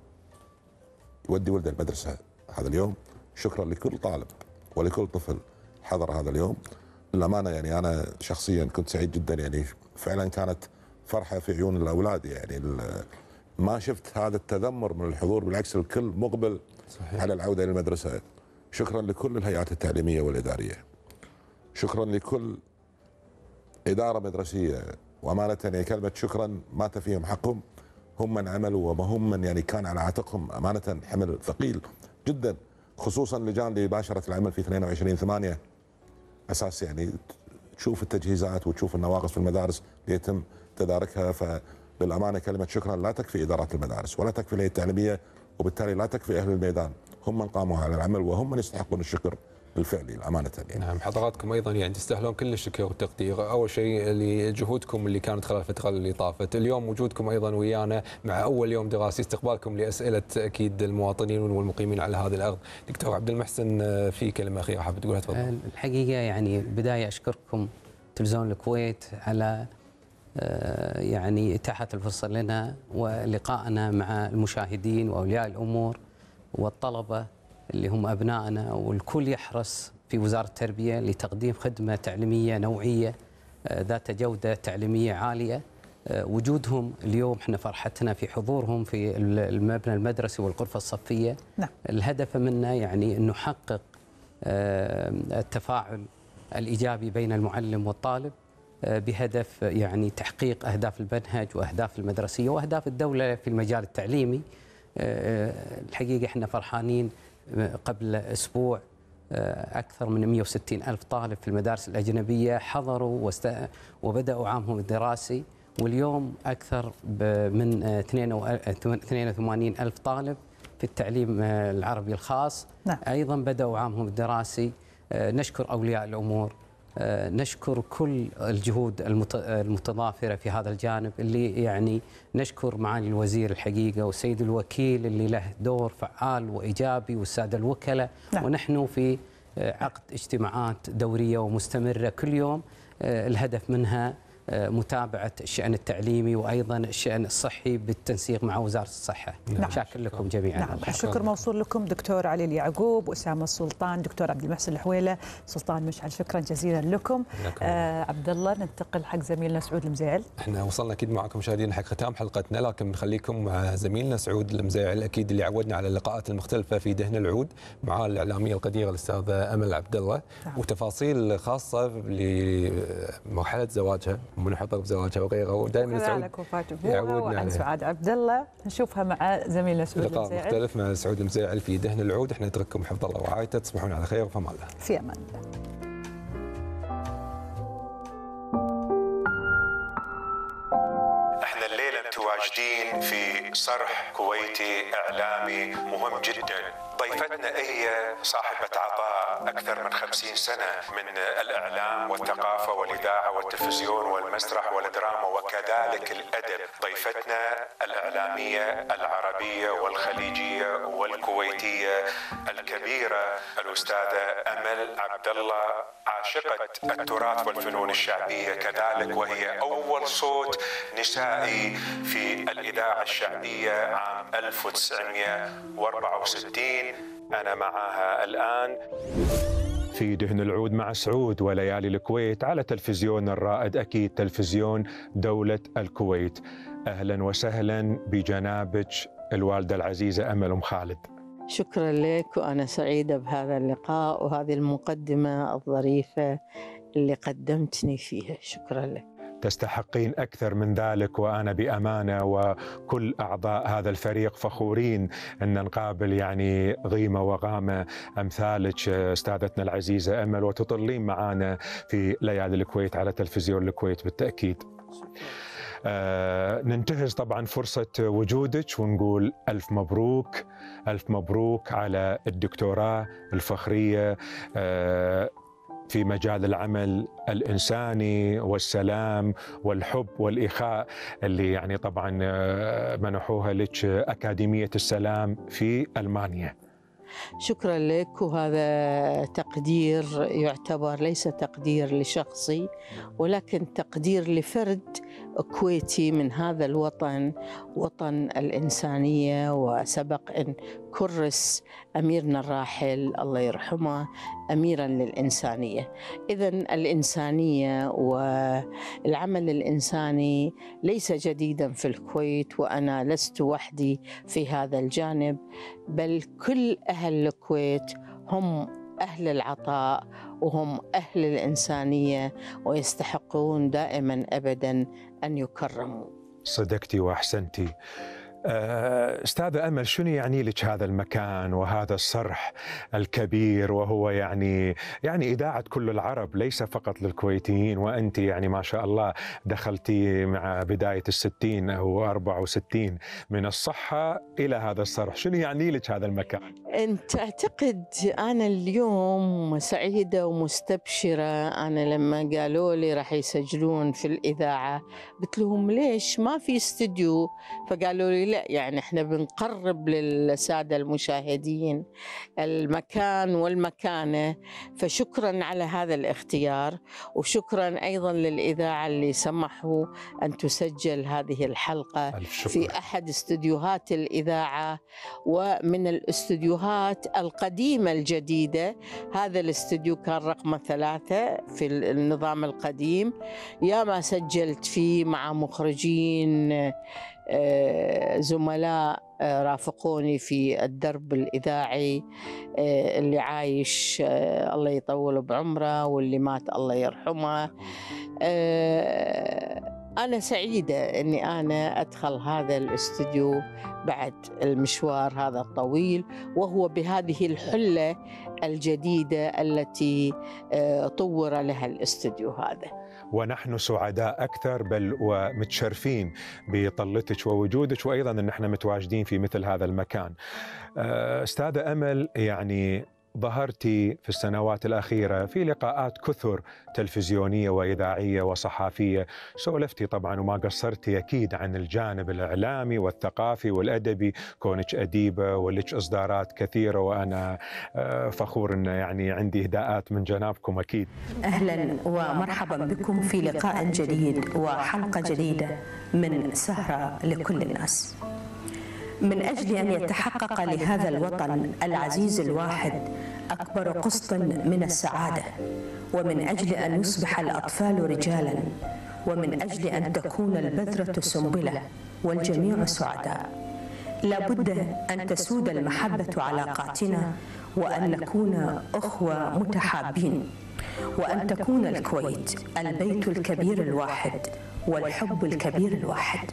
يودي ولده المدرسة هذا اليوم. شكرا لكل طالب ولكل طفل حضر هذا اليوم. للأمانة يعني أنا شخصيا كنت سعيد جدا، يعني فعلا كانت فرحة في عيون الأولاد، يعني ما شفت هذا التذمر من الحضور، بالعكس الكل مقبل صحيح على العودة إلى المدرسة. شكرا لكل الهيئات التعليمية والإدارية، شكرا لكل إدارة مدرسية، وأمانة يعني كلمة شكرا ما تفيهم حقهم. هم من عملوا وهم من يعني كان على عاتقهم أمانة حمل ثقيل جدا، خصوصا اللجان اللي باشرت العمل في اثنين وعشرين ثمانية أساس يعني تشوف التجهيزات وتشوف النواقص في المدارس ليتم تداركها. فبالأمانة كلمة شكرا لا تكفي إدارات المدارس ولا تكفي الهيئة التعليمية، وبالتالي لا تكفي أهل الميدان. هم من قاموا على العمل وهم من يستحقون الشكر الفعلي الأمانة. يعني. نعم، حضراتكم أيضا يعني تستاهلون كل الشكر والتقدير. أول شيء لجهودكم اللي كانت خلال الفترة اللي طافت، اليوم وجودكم أيضا ويانا مع أول يوم دراسي، استقبالكم لأسئلة أكيد المواطنين والمقيمين على هذه الأرض. دكتور عبد المحسن، في كلمة أخيرة حابب تقولها؟ تفضل. الحقيقة يعني بداية أشكركم تلفزيون الكويت على يعني إتاحة الفرصة لنا ولقائنا مع المشاهدين وأولياء الأمور والطلبة اللي هم أبنائنا، والكل يحرص في وزارة التربية لتقديم خدمة تعليمية نوعية ذات جودة تعليمية عالية. وجودهم اليوم احنا فرحتنا في حضورهم في المبنى المدرسي والغرفة الصفية. نعم. الهدف منه يعني أن نحقق التفاعل الإيجابي بين المعلم والطالب بهدف يعني تحقيق أهداف المنهج وأهداف المدرسية وأهداف الدولة في المجال التعليمي. الحقيقة احنا فرحانين، قبل أسبوع أكثر من مئة وستين ألف طالب في المدارس الأجنبية حضروا وبدأوا عامهم الدراسي، واليوم أكثر من اثنين وثمانين ألف طالب في التعليم العربي الخاص. نعم. أيضا بدأوا عامهم الدراسي. نشكر أولياء الأمور، نشكر كل الجهود المتضافرة في هذا الجانب، اللي يعني نشكر معالي الوزير الحقيقة والسيد الوكيل اللي له دور فعال وإيجابي والسادة الوكلاء. نعم. ونحن في عقد اجتماعات دورية ومستمرة كل يوم، الهدف منها متابعة الشأن التعليمي وأيضا الشأن الصحي بالتنسيق مع وزارة الصحة. نعم. شاكر لكم جميعا. نعم. الشكر موصول لكم دكتور علي اليعقوب، أسامة السلطان، دكتور عبد المحسن الحويلة، سلطان مشعل، شكرا جزيلا لكم. آه عبد الله، ننتقل حق زميلنا سعود المزيعل. احنا وصلنا اكيد معكم مشاهدينا حق ختام حلقتنا، لكن بنخليكم مع زميلنا سعود المزيعل اكيد اللي عودنا على اللقاءات المختلفة في دهن العود مع الإعلامية القديرة الأستاذة أمل عبد الله. نعم. وتفاصيل خاصة لمرحلة زواجها ومن حضر بزواجها وغيره، ودائما سعود كذلك وفاة ابوها وعن سعاد عبد الله. نشوفها مع زميلنا سعود المزيعل. لقاء مختلف مع سعود المزيعل في دهن العود. احنا نترككم حفظ الله ورعايته، تصبحون على خير وفي امان الله. في امان الله. احنا الليله متواجدين في صرح كويتي اعلامي مهم جدا. ضيفتنا هي صاحبة عطاء أكثر من خمسين سنة من الإعلام والثقافة والإذاعة والتلفزيون والمسرح والدراما وكذلك الأدب. ضيفتنا الإعلامية العربية والخليجية والكويتية الكبيرة الأستاذة أمل عبد الله، عاشقة التراث والفنون الشعبية كذلك، وهي أول صوت نسائي في الإذاعة الشعبية عام ألف وتسعمئة وأربعة وستين. أنا معها الآن في دهن العود مع سعود وليالي الكويت على تلفزيون الرائد، أكيد تلفزيون دولة الكويت. أهلا وسهلا بجنابك الوالدة العزيزة أمل أم خالد. شكرا لك، وأنا سعيدة بهذا اللقاء وهذه المقدمة الظريفة اللي قدمتني فيها. شكرا لك. تستحقين أكثر من ذلك، وأنا بأمانة وكل أعضاء هذا الفريق فخورين أن نقابل يعني غيمة وغامة أمثالك أستاذتنا العزيزة أمل، وتطلين معنا في ليالي الكويت على تلفزيون الكويت بالتأكيد. آه ننتهز طبعا فرصة وجودك ونقول ألف مبروك، ألف مبروك على الدكتوراه الفخرية آه في مجال العمل الإنساني والسلام والحب والإخاء، اللي يعني طبعا منحوها لك أكاديمية السلام في ألمانيا. شكرا لك، وهذا تقدير يعتبر ليس تقدير لشخصي ولكن تقدير لفرد كويتي من هذا الوطن، وطن الإنسانية. وسبق أن كرس أميرنا الراحل الله يرحمه أميراً للإنسانية. إذن الإنسانية والعمل الإنساني ليس جديداً في الكويت، وأنا لست وحدي في هذا الجانب، بل كل أهل الكويت هم أهل العطاء وهم أهل الإنسانية، ويستحقون دائماً أبداً أن يكرموا. صدقتي وأحسنتي. أستاذة أمل، شنو يعني لك هذا المكان وهذا الصرح الكبير، وهو يعني يعني إذاعة كل العرب ليس فقط للكويتيين، وأنت يعني ما شاء الله دخلتي مع بداية الستين أو أربعة وستين من الصحة إلى هذا الصرح، شنو يعني لك هذا المكان؟ أنت تعتقد أنا اليوم سعيدة ومستبشرة. أنا لما قالوا لي راح يسجلون في الإذاعة قلت لهم ليش ما في استوديو؟ فقالوا لي لا، يعني احنا بنقرب للسادة المشاهدين المكان والمكانة. فشكرا على هذا الاختيار، وشكرا أيضا للإذاعة اللي سمحوا أن تسجل هذه الحلقة في أحد استوديوهات الإذاعة، ومن الاستوديوهات القديمة الجديدة. هذا الاستوديو كان رقم ثلاثة في النظام القديم، يا ما سجلت فيه مع مخرجين زملاء رافقوني في الدرب الإذاعي، اللي عايش الله يطول بعمره واللي مات الله يرحمه. أنا سعيدة أني أنا أدخل هذا الاستوديو بعد المشوار هذا الطويل، وهو بهذه الحلة الجديدة التي طور لها الاستوديو هذا. ونحن سعداء أكثر بل ومتشرفين بطلتك ووجودك، وأيضا أن احنا متواجدين في مثل هذا المكان. أستاذة أمل، يعني ظهرتي في السنوات الأخيرة في لقاءات كثر تلفزيونية وإذاعية وصحافية، سولفتي طبعا وما قصرتي أكيد عن الجانب الإعلامي والثقافي والأدبي، كونك أديبة ولك إصدارات كثيرة، وأنا فخور أن يعني عندي هداءات من جنابكم أكيد. أهلا ومرحبا بكم في لقاء جديد وحلقة جديدة من سهرة لكل الناس. من أجل أن يتحقق لهذا الوطن العزيز الواحد أكبر قسط من السعادة، ومن أجل أن يصبح الأطفال رجالا، ومن أجل أن تكون البذرة سنبلة والجميع سعداء، لا بد أن تسود المحبة علاقاتنا وأن نكون أخوة متحابين، وأن تكون الكويت البيت الكبير الواحد والحب الكبير الواحد.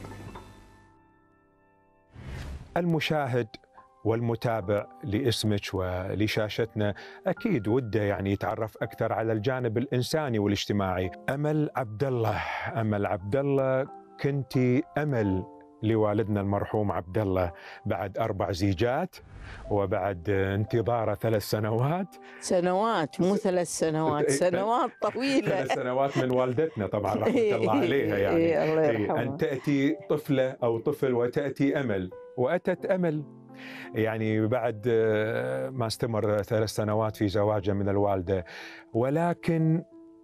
المشاهد والمتابع لاسمك ولشاشتنا أكيد وده يعني يتعرف أكثر على الجانب الإنساني والاجتماعي. أمل عبد الله، أمل عبد الله كنتي أمل لوالدنا المرحوم عبد الله بعد أربع زيجات وبعد انتظاره ثلاث سنوات سنوات مو ثلاث سنوات، سنوات طويلة. ثلاث سنوات من والدتنا طبعا رحمة الله عليها، يعني إيه الله يرحمها. أن تأتي طفلة أو طفل وتأتي أمل، وأتت أمل يعني بعد ما استمر ثلاث سنوات في زواجه من الوالدة. ولكن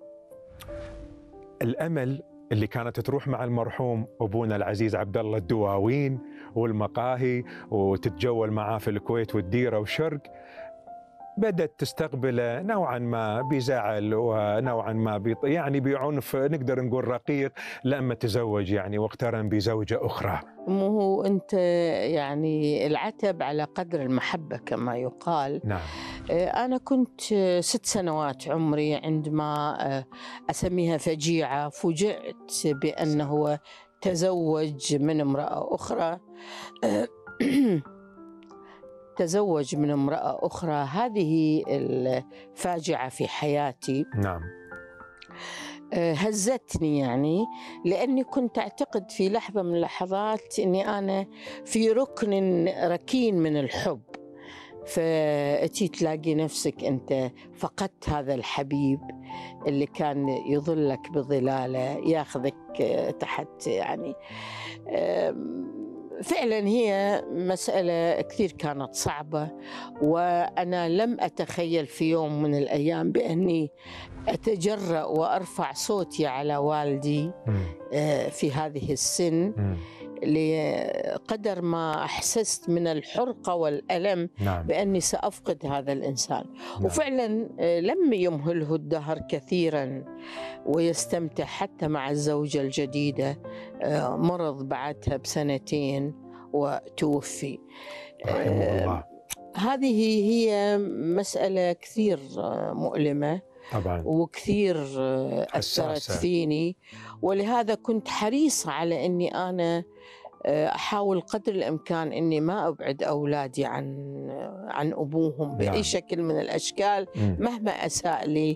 الأمل اللي كانت تروح مع المرحوم أبونا العزيز عبد الله الدواوين والمقاهي وتتجول معاه في الكويت والديرة والشرق، بدأت تستقبله نوعا ما بزعل ونوعا ما بي يعني بعنف نقدر نقول رقيق، لما تزوج يعني واقترن بزوجة أخرى. مو هو أنت يعني العتب على قدر المحبة كما يقال. نعم. أنا كنت ست سنوات عمري عندما أسميها فجيعة، فوجئت بأنه تزوج من امرأة أخرى تزوج من امرأة أخرى. هذه الفاجعة في حياتي نعم هزتني، يعني لأني كنت أعتقد في لحظة من اللحظات أني أنا في ركن ركين من الحب، فأتي تلاقي نفسك أنت فقدت هذا الحبيب اللي كان يظلك بظلاله، ياخذك تحت. يعني فعلا هي مسألة كثير كانت صعبة، وأنا لم أتخيل في يوم من الأيام بأني أتجرأ وأرفع صوتي على والدي في هذه السن، لقدر ما أحسست من الحرقة والألم. نعم. بأني سأفقد هذا الإنسان. نعم. وفعلا لم يمهله الدهر كثيرا ويستمتع حتى مع الزوجة الجديدة، مرض بعدها بسنتين وتوفي رحمه الله. هذه هي مسألة كثير مؤلمة طبعا وكثير أثرت فيني، ولهذا كنت حريصة على أني أنا أحاول قدر الإمكان أني ما أبعد أولادي عن عن أبوهم بأي نعم. شكل من الأشكال. م. مهما أساء لي،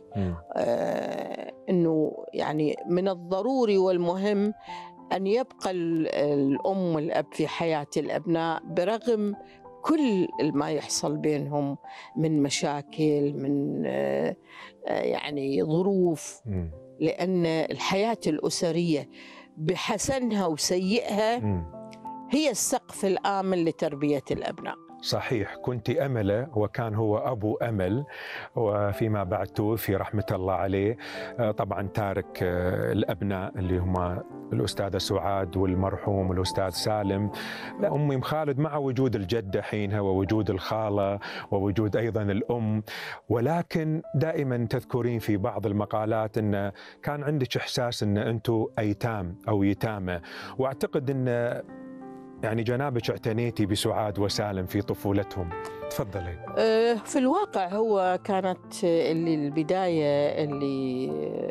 آه أنه يعني من الضروري والمهم أن يبقى الأم والأب في حياة الأبناء برغم كل ما يحصل بينهم من مشاكل، من آه يعني ظروف. م. لأن الحياة الأسرية بحسنها وسيئها م. هي السقف الآمن لتربية الأبناء. صحيح، كنت أمله وكان هو أبو أمل، وفيما بعد توفي رحمة الله عليه. طبعا تارك الأبناء اللي هم الأستاذة سعاد والمرحوم الأستاذ سالم، أم أم خالد، مع وجود الجدة حينها ووجود الخالة ووجود أيضا الأم. ولكن دائما تذكرين في بعض المقالات أن كان عندك إحساس أن أنتم أيتام أو يتامى، وأعتقد أن يعني جنابك اعتنيتي بسعاد وسالم في طفولتهم. تفضلي. في الواقع هو كانت اللي البداية اللي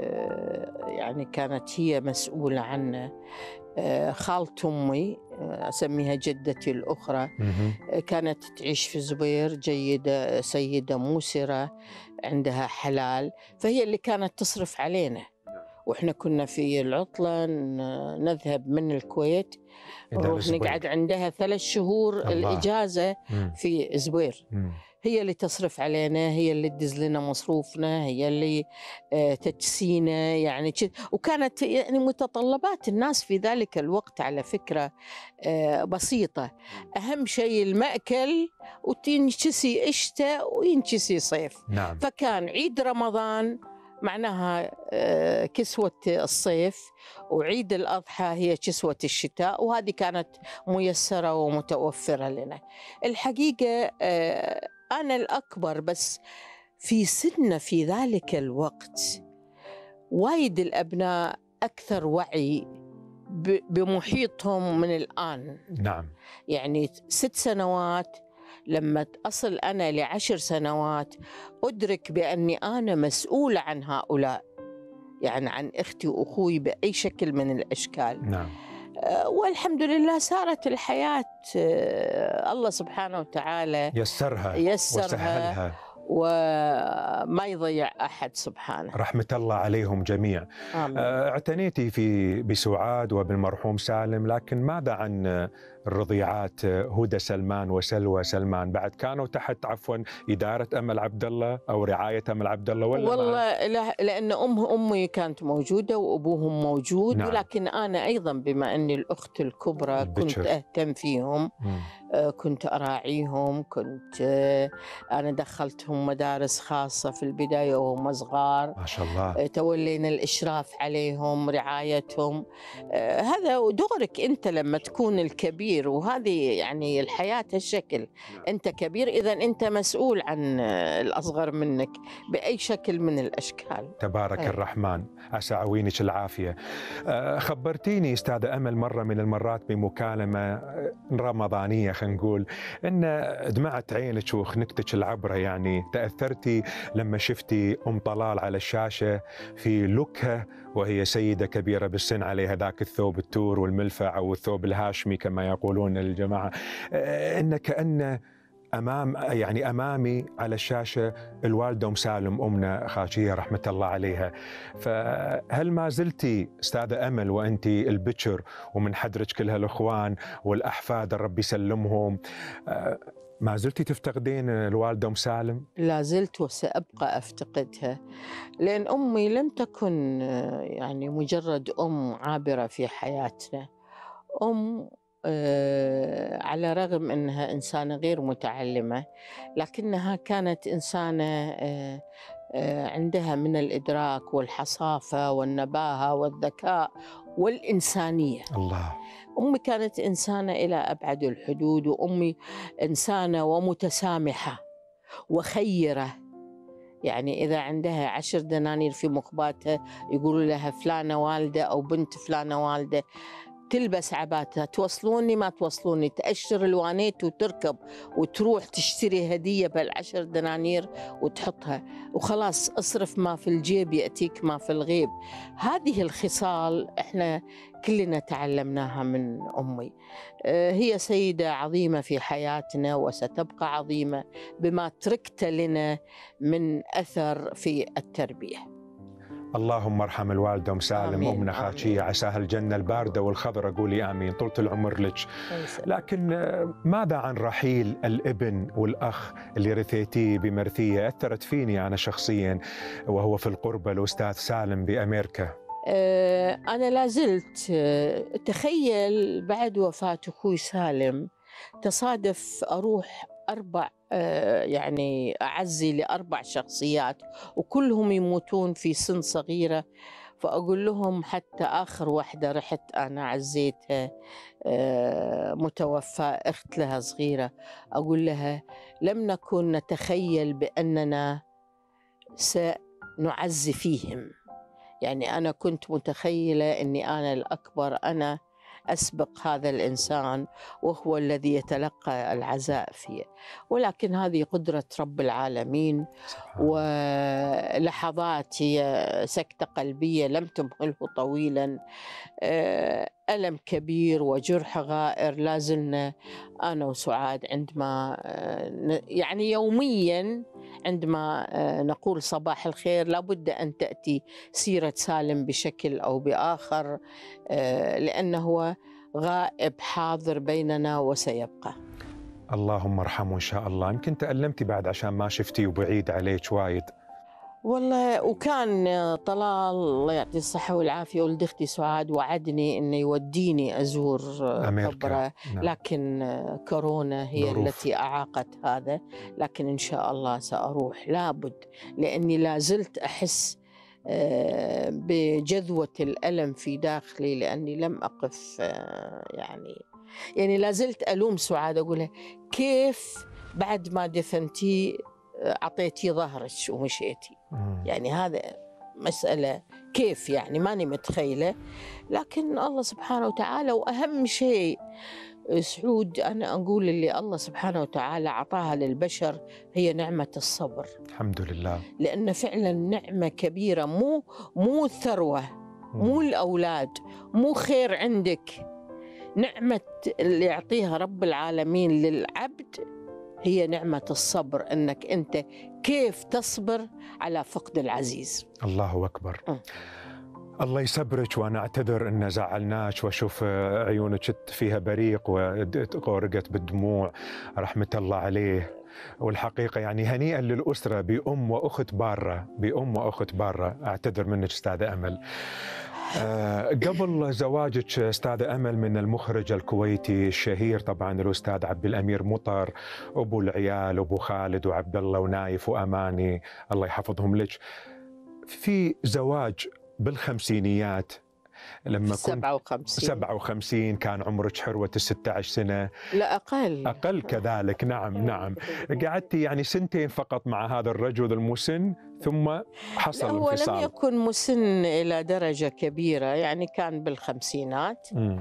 يعني كانت هي مسؤولة عنه خالة أمي، أسميها جدتي الأخرى، كانت تعيش في زبير، جيدة سيدة موسرة عندها حلال، فهي اللي كانت تصرف علينا. وإحنا كنا في العطلة نذهب من الكويت نروح نقعد عندها ثلاث شهور الله. الإجازة مم. في زبير. مم. هي اللي تصرف علينا، هي اللي تدز لنا مصروفنا، هي اللي تجسينا يعني. وكانت يعني متطلبات الناس في ذلك الوقت على فكرة بسيطة، أهم شيء المأكل، وتنشسي شتاء وينشسي صيف. نعم. فكان عيد رمضان معناها كسوة الصيف، وعيد الأضحى هي كسوة الشتاء، وهذه كانت ميسرة ومتوفرة لنا. الحقيقة أنا الأكبر، بس في سنة في ذلك الوقت وايد الأبناء أكثر وعي بمحيطهم من الآن. نعم. يعني ست سنوات لما أصل أنا لعشر سنوات أدرك بأني أنا مسؤولة عن هؤلاء، يعني عن أختي وأخوي بأي شكل من الأشكال. نعم. والحمد لله صارت الحياة الله سبحانه وتعالى يسرها يسرها وسهلها وما يضيع أحد سبحانه. رحمة الله عليهم جميع. آمين. اعتنيتي في بسعاد وبالمرحوم سالم، لكن ماذا عن الرضيعات هدى سلمان وسلوى سلمان؟ بعد كانوا تحت عفوا إدارة أمل عبد الله أو رعاية أمل عبد الله ولا؟ والله لا، لأن أم أمي كانت موجودة وأبوهم موجود. نعم. ولكن أنا أيضا بما أني الأخت الكبرى البتشر. كنت أهتم فيهم. مم. كنت أراعيهم، كنت أنا دخلتهم مدارس خاصة في البداية وهم صغار ما شاء الله. تولينا الإشراف عليهم، رعايتهم. هذا دورك أنت لما تكون الكبير، وهذه يعني الحياة هالشكل. أنت كبير إذا أنت مسؤول عن الأصغر منك بأي شكل من الأشكال. تبارك هي. الرحمن، عسى عوينك العافية. خبرتيني أستاذة أمل مرة من المرات بمكالمة رمضانية خلينا نقول ان دمعت عينك وخنقتك العبره، يعني تاثرتي لما شفتي ام طلال على الشاشه في لوكها وهي سيده كبيره بالسن، عليها ذاك الثوب التور والملفع او الثوب الهاشمي كما يقولون الجماعه، ان كأن امام يعني امامي على الشاشه الوالده ام سالم امنا خاشيه رحمه الله عليها. فهل ما زلتي استاذه امل وانت البكر ومن حدرك كل هالاخوان والاحفاد الرب يسلمهم، ما زلتي تفتقدين الوالده ام سالم؟ لا زلت وسابقى افتقدها، لان امي لم تكن يعني مجرد ام عابره في حياتنا، ام آه على رغم أنها إنسانة غير متعلمة لكنها كانت إنسانة آه آه عندها من الإدراك والحصافة والنباهة والذكاء والإنسانية. الله. أمي كانت إنسانة إلى أبعد الحدود، وأمي إنسانة ومتسامحة وخيرة. يعني إذا عندها عشر دنانير في مخباتها يقولوا لها فلانة والدة أو بنت فلانة والدة، تلبس عباتها، توصلوني ما توصلوني، تأشر الوانيت وتركب وتروح تشتري هدية بالعشر دنانير وتحطها وخلاص، اصرف ما في الجيب يأتيك ما في الغيب. هذه الخصال احنا كلنا تعلمناها من أمي. هي سيدة عظيمة في حياتنا وستبقى عظيمة بما تركت لنا من أثر في التربية. اللهم ارحم الوالدة أم سالم أمنا خاشية، عساها الجنة الباردة والخضرة، قولي آمين، طولة العمر لك. لكن ماذا عن رحيل الابن والأخ اللي رثيتيه بمرثية؟ أثرت فيني أنا شخصيا وهو في القربة الأستاذ سالم بأمريكا. أنا لازلت تخيل بعد وفاة أخوي سالم تصادف أروح أربع يعني أعزي لأربع شخصيات وكلهم يموتون في سن صغيرة، فأقول لهم حتى آخر واحدة رحت أنا عزيتها متوفى أخت لها صغيرة، أقول لها لم نكن نتخيل بأننا سنعزي فيهم. يعني أنا كنت متخيلة أني أنا الأكبر، أنا أسبق هذا الإنسان وهو الذي يتلقى العزاء فيه، ولكن هذه قدرة رب العالمين. ولحظات هي سكتة قلبية لم تمهله طويلا، ألم كبير وجرح غائر لازلنا أنا وسعاد عندما يعني يوميا عندما نقول صباح الخير لابد أن تأتي سيرة سالم بشكل أو بآخر، لأنه غائب حاضر بيننا وسيبقى. اللهم ارحمه إن شاء الله. يمكن تألمتي بعد عشان ما شفتي وبعيد عليك وايد. والله وكان طلال الله يعطيه الصحة والعافية ولد أختي سعاد وعدني إنه يوديني أزور قبره، نعم. لكن كورونا هي ظروف. التي أعاقت هذا، لكن إن شاء الله سأروح لابد، لأني لا زلت أحس بجذوة الألم في داخلي، لأني لم أقف يعني يعني لا زلت ألوم سعاد أقولها كيف بعد ما دفنتي أعطيتي ظهرك ومشيتي. يعني هذا مسألة كيف يعني ماني متخيلة، لكن الله سبحانه وتعالى. وأهم شيء سعود، أنا أقول اللي الله سبحانه وتعالى أعطاها للبشر هي نعمة الصبر. الحمد لله. لأن فعلا نعمة كبيرة، مو مو ثروة، مو الأولاد، مو خير عندك. نعمة اللي يعطيها رب العالمين للعبد هي نعمة الصبر، أنك أنت كيف تصبر على فقد العزيز. الله أكبر. م. الله يصبرك، وأنا أعتذر أن زعلناك وأشوف عيونك فيها بريق وغرقت بالدموع، رحمة الله عليه. والحقيقة يعني هنيئا للأسرة بأم وأخت بارة، بأم وأخت بارة. أعتذر منك أستاذة أمل. أه قبل زواجك أستاذة أمل من المخرج الكويتي الشهير طبعا الأستاذ عبد الأمير مطر، أبو العيال أبو خالد وعبد الله ونايف وأماني الله يحفظهم لك، في زواج بالخمسينيات لما كنت سبعة وخمسين سبعة وخمسين كان عمرك حروة الستة عشر سنة، لا أقل أقل كذلك. نعم نعم. قعدتي يعني سنتين فقط مع هذا الرجل المسن ثم حصل هو انفصال. لم يكن مسن إلى درجة كبيرة، يعني كان بالخمسينات م.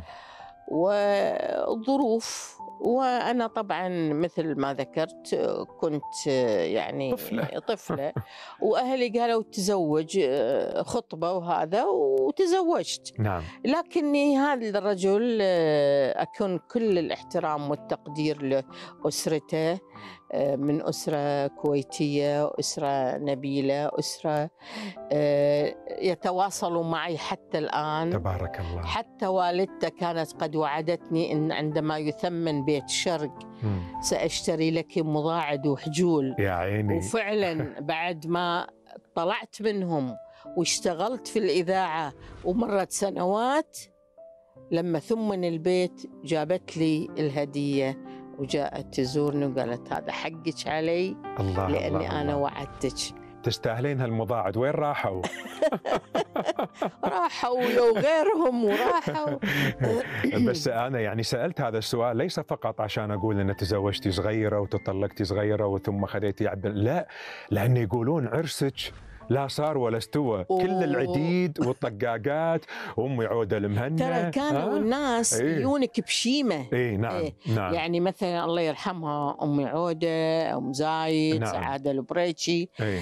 وظروف، وأنا طبعا مثل ما ذكرت كنت يعني طفلة, طفلة. وأهلي قالوا تزوج، خطبة وهذا، وتزوجت. نعم. لكني هذا الرجل أكون كل الاحترام والتقدير لأسرته، من أسرة كويتية، أسرة نبيلة، أسرة يتواصلوا معي حتى الآن. تبارك الله. حتى والدته كانت قد وعدتني أن عندما يثمن بيت شرق م. سأشتري لك مضاعد وحجول. يا عيني. وفعلا بعد ما طلعت منهم واشتغلت في الإذاعة ومرت سنوات، لما ثمن البيت جابت لي الهدية وجاءت تزورني وقالت هذا حقك علي. الله لأني الله أنا الله. وعدتك. تستاهلين هالمضاعد. وين راحوا؟ راحوا لو غيرهم وراحوا. بس أنا يعني سألت هذا السؤال ليس فقط عشان أقول أن تزوجتي صغيرة وتطلقتي صغيرة وثم خذيتي عبد، لا، لأن يقولون عرسك لا صار ولا استوى. أوه. كل العديد والطقاقات وأمي عودة المهنة، ترى كانوا الناس إيه؟ يونك بشيمة. إيه نعم. إيه؟ نعم. يعني مثلا الله يرحمها أمي عودة، أم زايد، نعم. سعادة البريتشي. إيه؟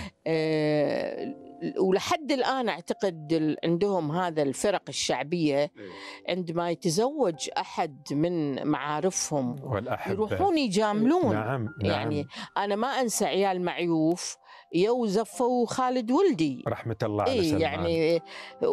إيه؟ ولحد الآن أعتقد عندهم هذا الفرق الشعبية، عندما يتزوج أحد من معارفهم والأحبة يروحون يجاملون. نعم. نعم. يعني أنا ما أنسى عيال معيوف يوزفوا خالد ولدي رحمة الله على إيه سلمان. يعني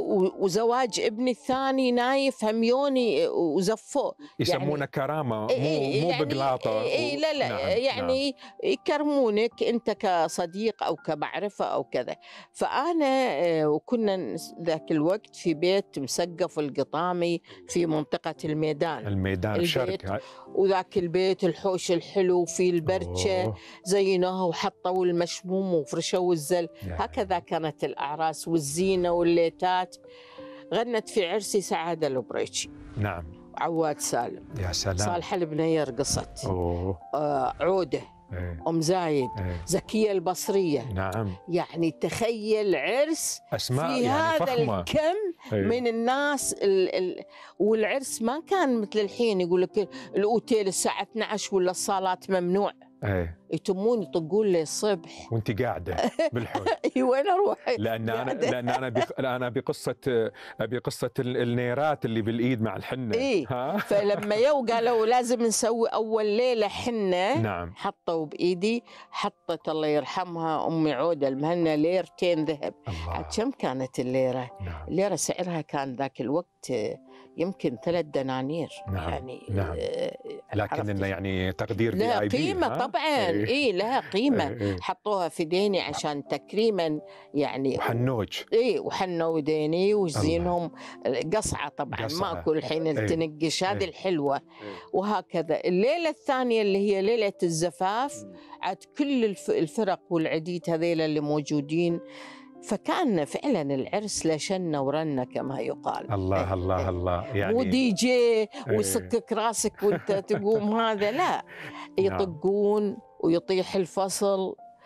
وزواج ابني الثاني نايف هميوني وزفوه، يسمونه يعني كرامة، مو إيه مو يعني بقلاطة. إيه لا لا نعم. يعني نعم. يكرمونك أنت كصديق أو كمعرفة أو كذا. فأنا وكنا ذاك الوقت في بيت مسقف القطامي في منطقة الميدان الميدان الشرق، وذاك البيت الحوش الحلو في البرشة زينوها وحطوا المشموم وفرشوا الزل. هكذا كانت الأعراس والزينة والليتات. غنت في عرسي سعادة البريتشي. نعم. عواد سالم. يا سلام. صالحة البنية رقصت. أوه. آه عودة. إيه. أم زايد. إيه. زكية البصرية. نعم. يعني تخيل عرس أسماء في يعني هذا فخمة. الكم إيه. من الناس ال ال والعرس ما كان مثل الحين يقول لك الأوتيل الساعة اثني عشر ولا الصالات ممنوع. ايه. يتمون يطقون لي الصبح وانت قاعده بالحوش. وين اروح؟ لان انا لان انا بق... انا بقصه بقصه النيرات اللي بالايد مع الحنه. ايه. فلما يو قالوا لازم نسوي اول ليله حنه. نعم. حطوا بايدي، حطت الله يرحمها امي عوده المهنه ليرتين ذهب. الله. كم كانت الليره؟ نعم. الليره سعرها كان ذاك الوقت يمكن ثلاث دنانير. نعم. يعني نعم. آه لكن انه يعني تقدير لها قيمه طبعا. ايه, إيه لها قيمه. إيه. حطوها في ديني عشان تكريما يعني. وحنوج. ايه وحنوا ديني وزينهم قصعه طبعا قصعة. ماكو الحين إيه. تنقش هذه إيه. الحلوه. إيه. وهكذا الليله الثانيه اللي هي ليله الزفاف عاد كل الفرق والعديد هذيل اللي موجودين. فكان فعلا العرس لشنة ورنة كما يقال. الله إيه الله إيه الله يعني مو دي جي ويصكك راسك وانت تقوم هذا لا. يطقون ويطيح الفصل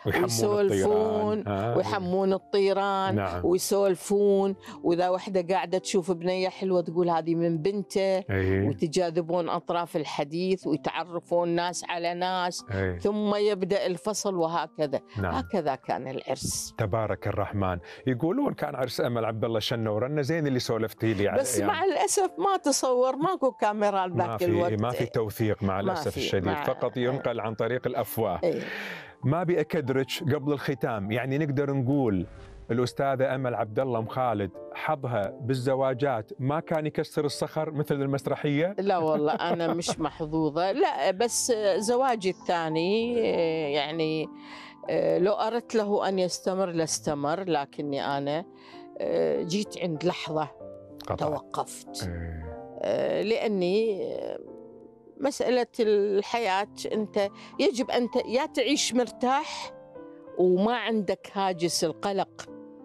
ويسولفون آه. ويحمون الطيران. نعم. ويسولفون، واذا وحده قاعده تشوف بنيه حلوه تقول هذه من بنته. أيه. وتجاذبون اطراف الحديث ويتعرفون ناس على ناس. أيه. ثم يبدا الفصل وهكذا. نعم. هكذا كان العرس. تبارك الرحمن. يقولون كان عرس امل عبد الله شنه ورنه، زين اللي سولفتي لي. بس يعني مع الاسف ما تصور، ماكو كاميرات ذاك الوقت. ما في توثيق مع الاسف الشديد، مع... فقط ينقل عن طريق الافواه. أيه. ما ابي اكدرك قبل الختام، يعني نقدر نقول الأستاذة أمل عبد الله أم خالد حظها بالزواجات ما كان يكسر الصخر مثل المسرحية؟ لا والله أنا مش محظوظة، لا بس زواجي الثاني يعني لو أردت له أن يستمر لاستمر، لكني أنا جيت عند لحظة قطع. توقفت اه. لأني مسألة الحياة أنت يجب أن يا تعيش مرتاح وما عندك هاجس القلق،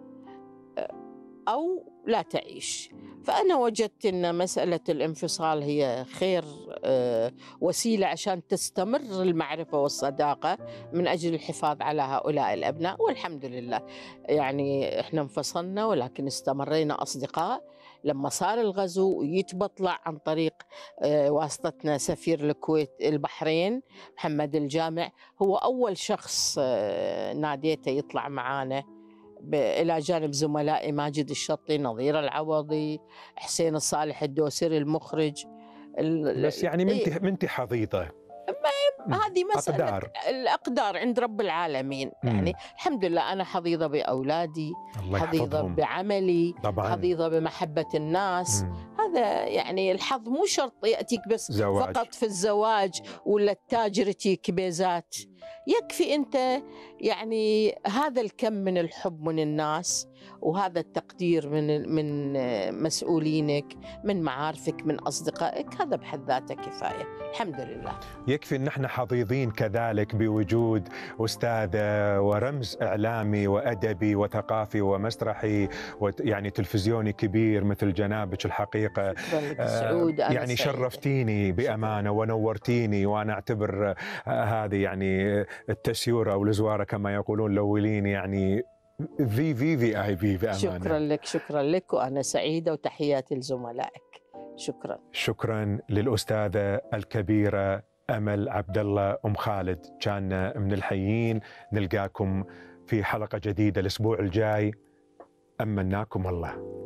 أو لا تعيش. فأنا وجدت أن مسألة الانفصال هي خير وسيلة عشان تستمر المعرفة والصداقة من أجل الحفاظ على هؤلاء الأبناء، والحمد لله يعني إحنا انفصلنا ولكن استمرينا أصدقاء. لما صار الغزو يتبطلع عن طريق واسطتنا سفير الكويت البحرين محمد الجامع، هو أول شخص ناديته يطلع معانا إلى جانب زملائي ماجد الشطي، نظير العوضي، حسين الصالح الدوسري المخرج. بس يعني منتي منتي حظيظة، هذه مسألة أقدار. الأقدار عند رب العالمين. مم. يعني الحمد لله أنا حظيظة بأولادي، حظيظة بعملي، طبعاً. حظيظة بمحبة الناس. مم. هذا يعني الحظ مو شرط يأتيك بس زواج. فقط في الزواج ولا التاجر يأتيك بيزات. يكفي أنت يعني هذا الكم من الحب من الناس، وهذا التقدير من من مسؤولينك، من معارفك، من أصدقائك، هذا بحد ذاته كفاية. الحمد لله. يكفي أن احنا حظيظين كذلك بوجود أستاذة ورمز إعلامي وأدبي وثقافي ومسرحي ويعني تلفزيوني كبير مثل جنابك. الحقيقة آه يعني شرفتيني بأمانة ونورتيني، وأنا أعتبر آه هذه يعني التسيورة أو الزوارة كما يقولون الأولين يعني في في في اي بي بأمانة. شكرا لك، شكرا لك، وأنا سعيدة، وتحياتي لزملائك. شكرا. شكرا للأستاذة الكبيرة أمل عبد الله أم خالد. كان من الحيين نلقاكم في حلقة جديدة الأسبوع الجاي. أمناكم الله.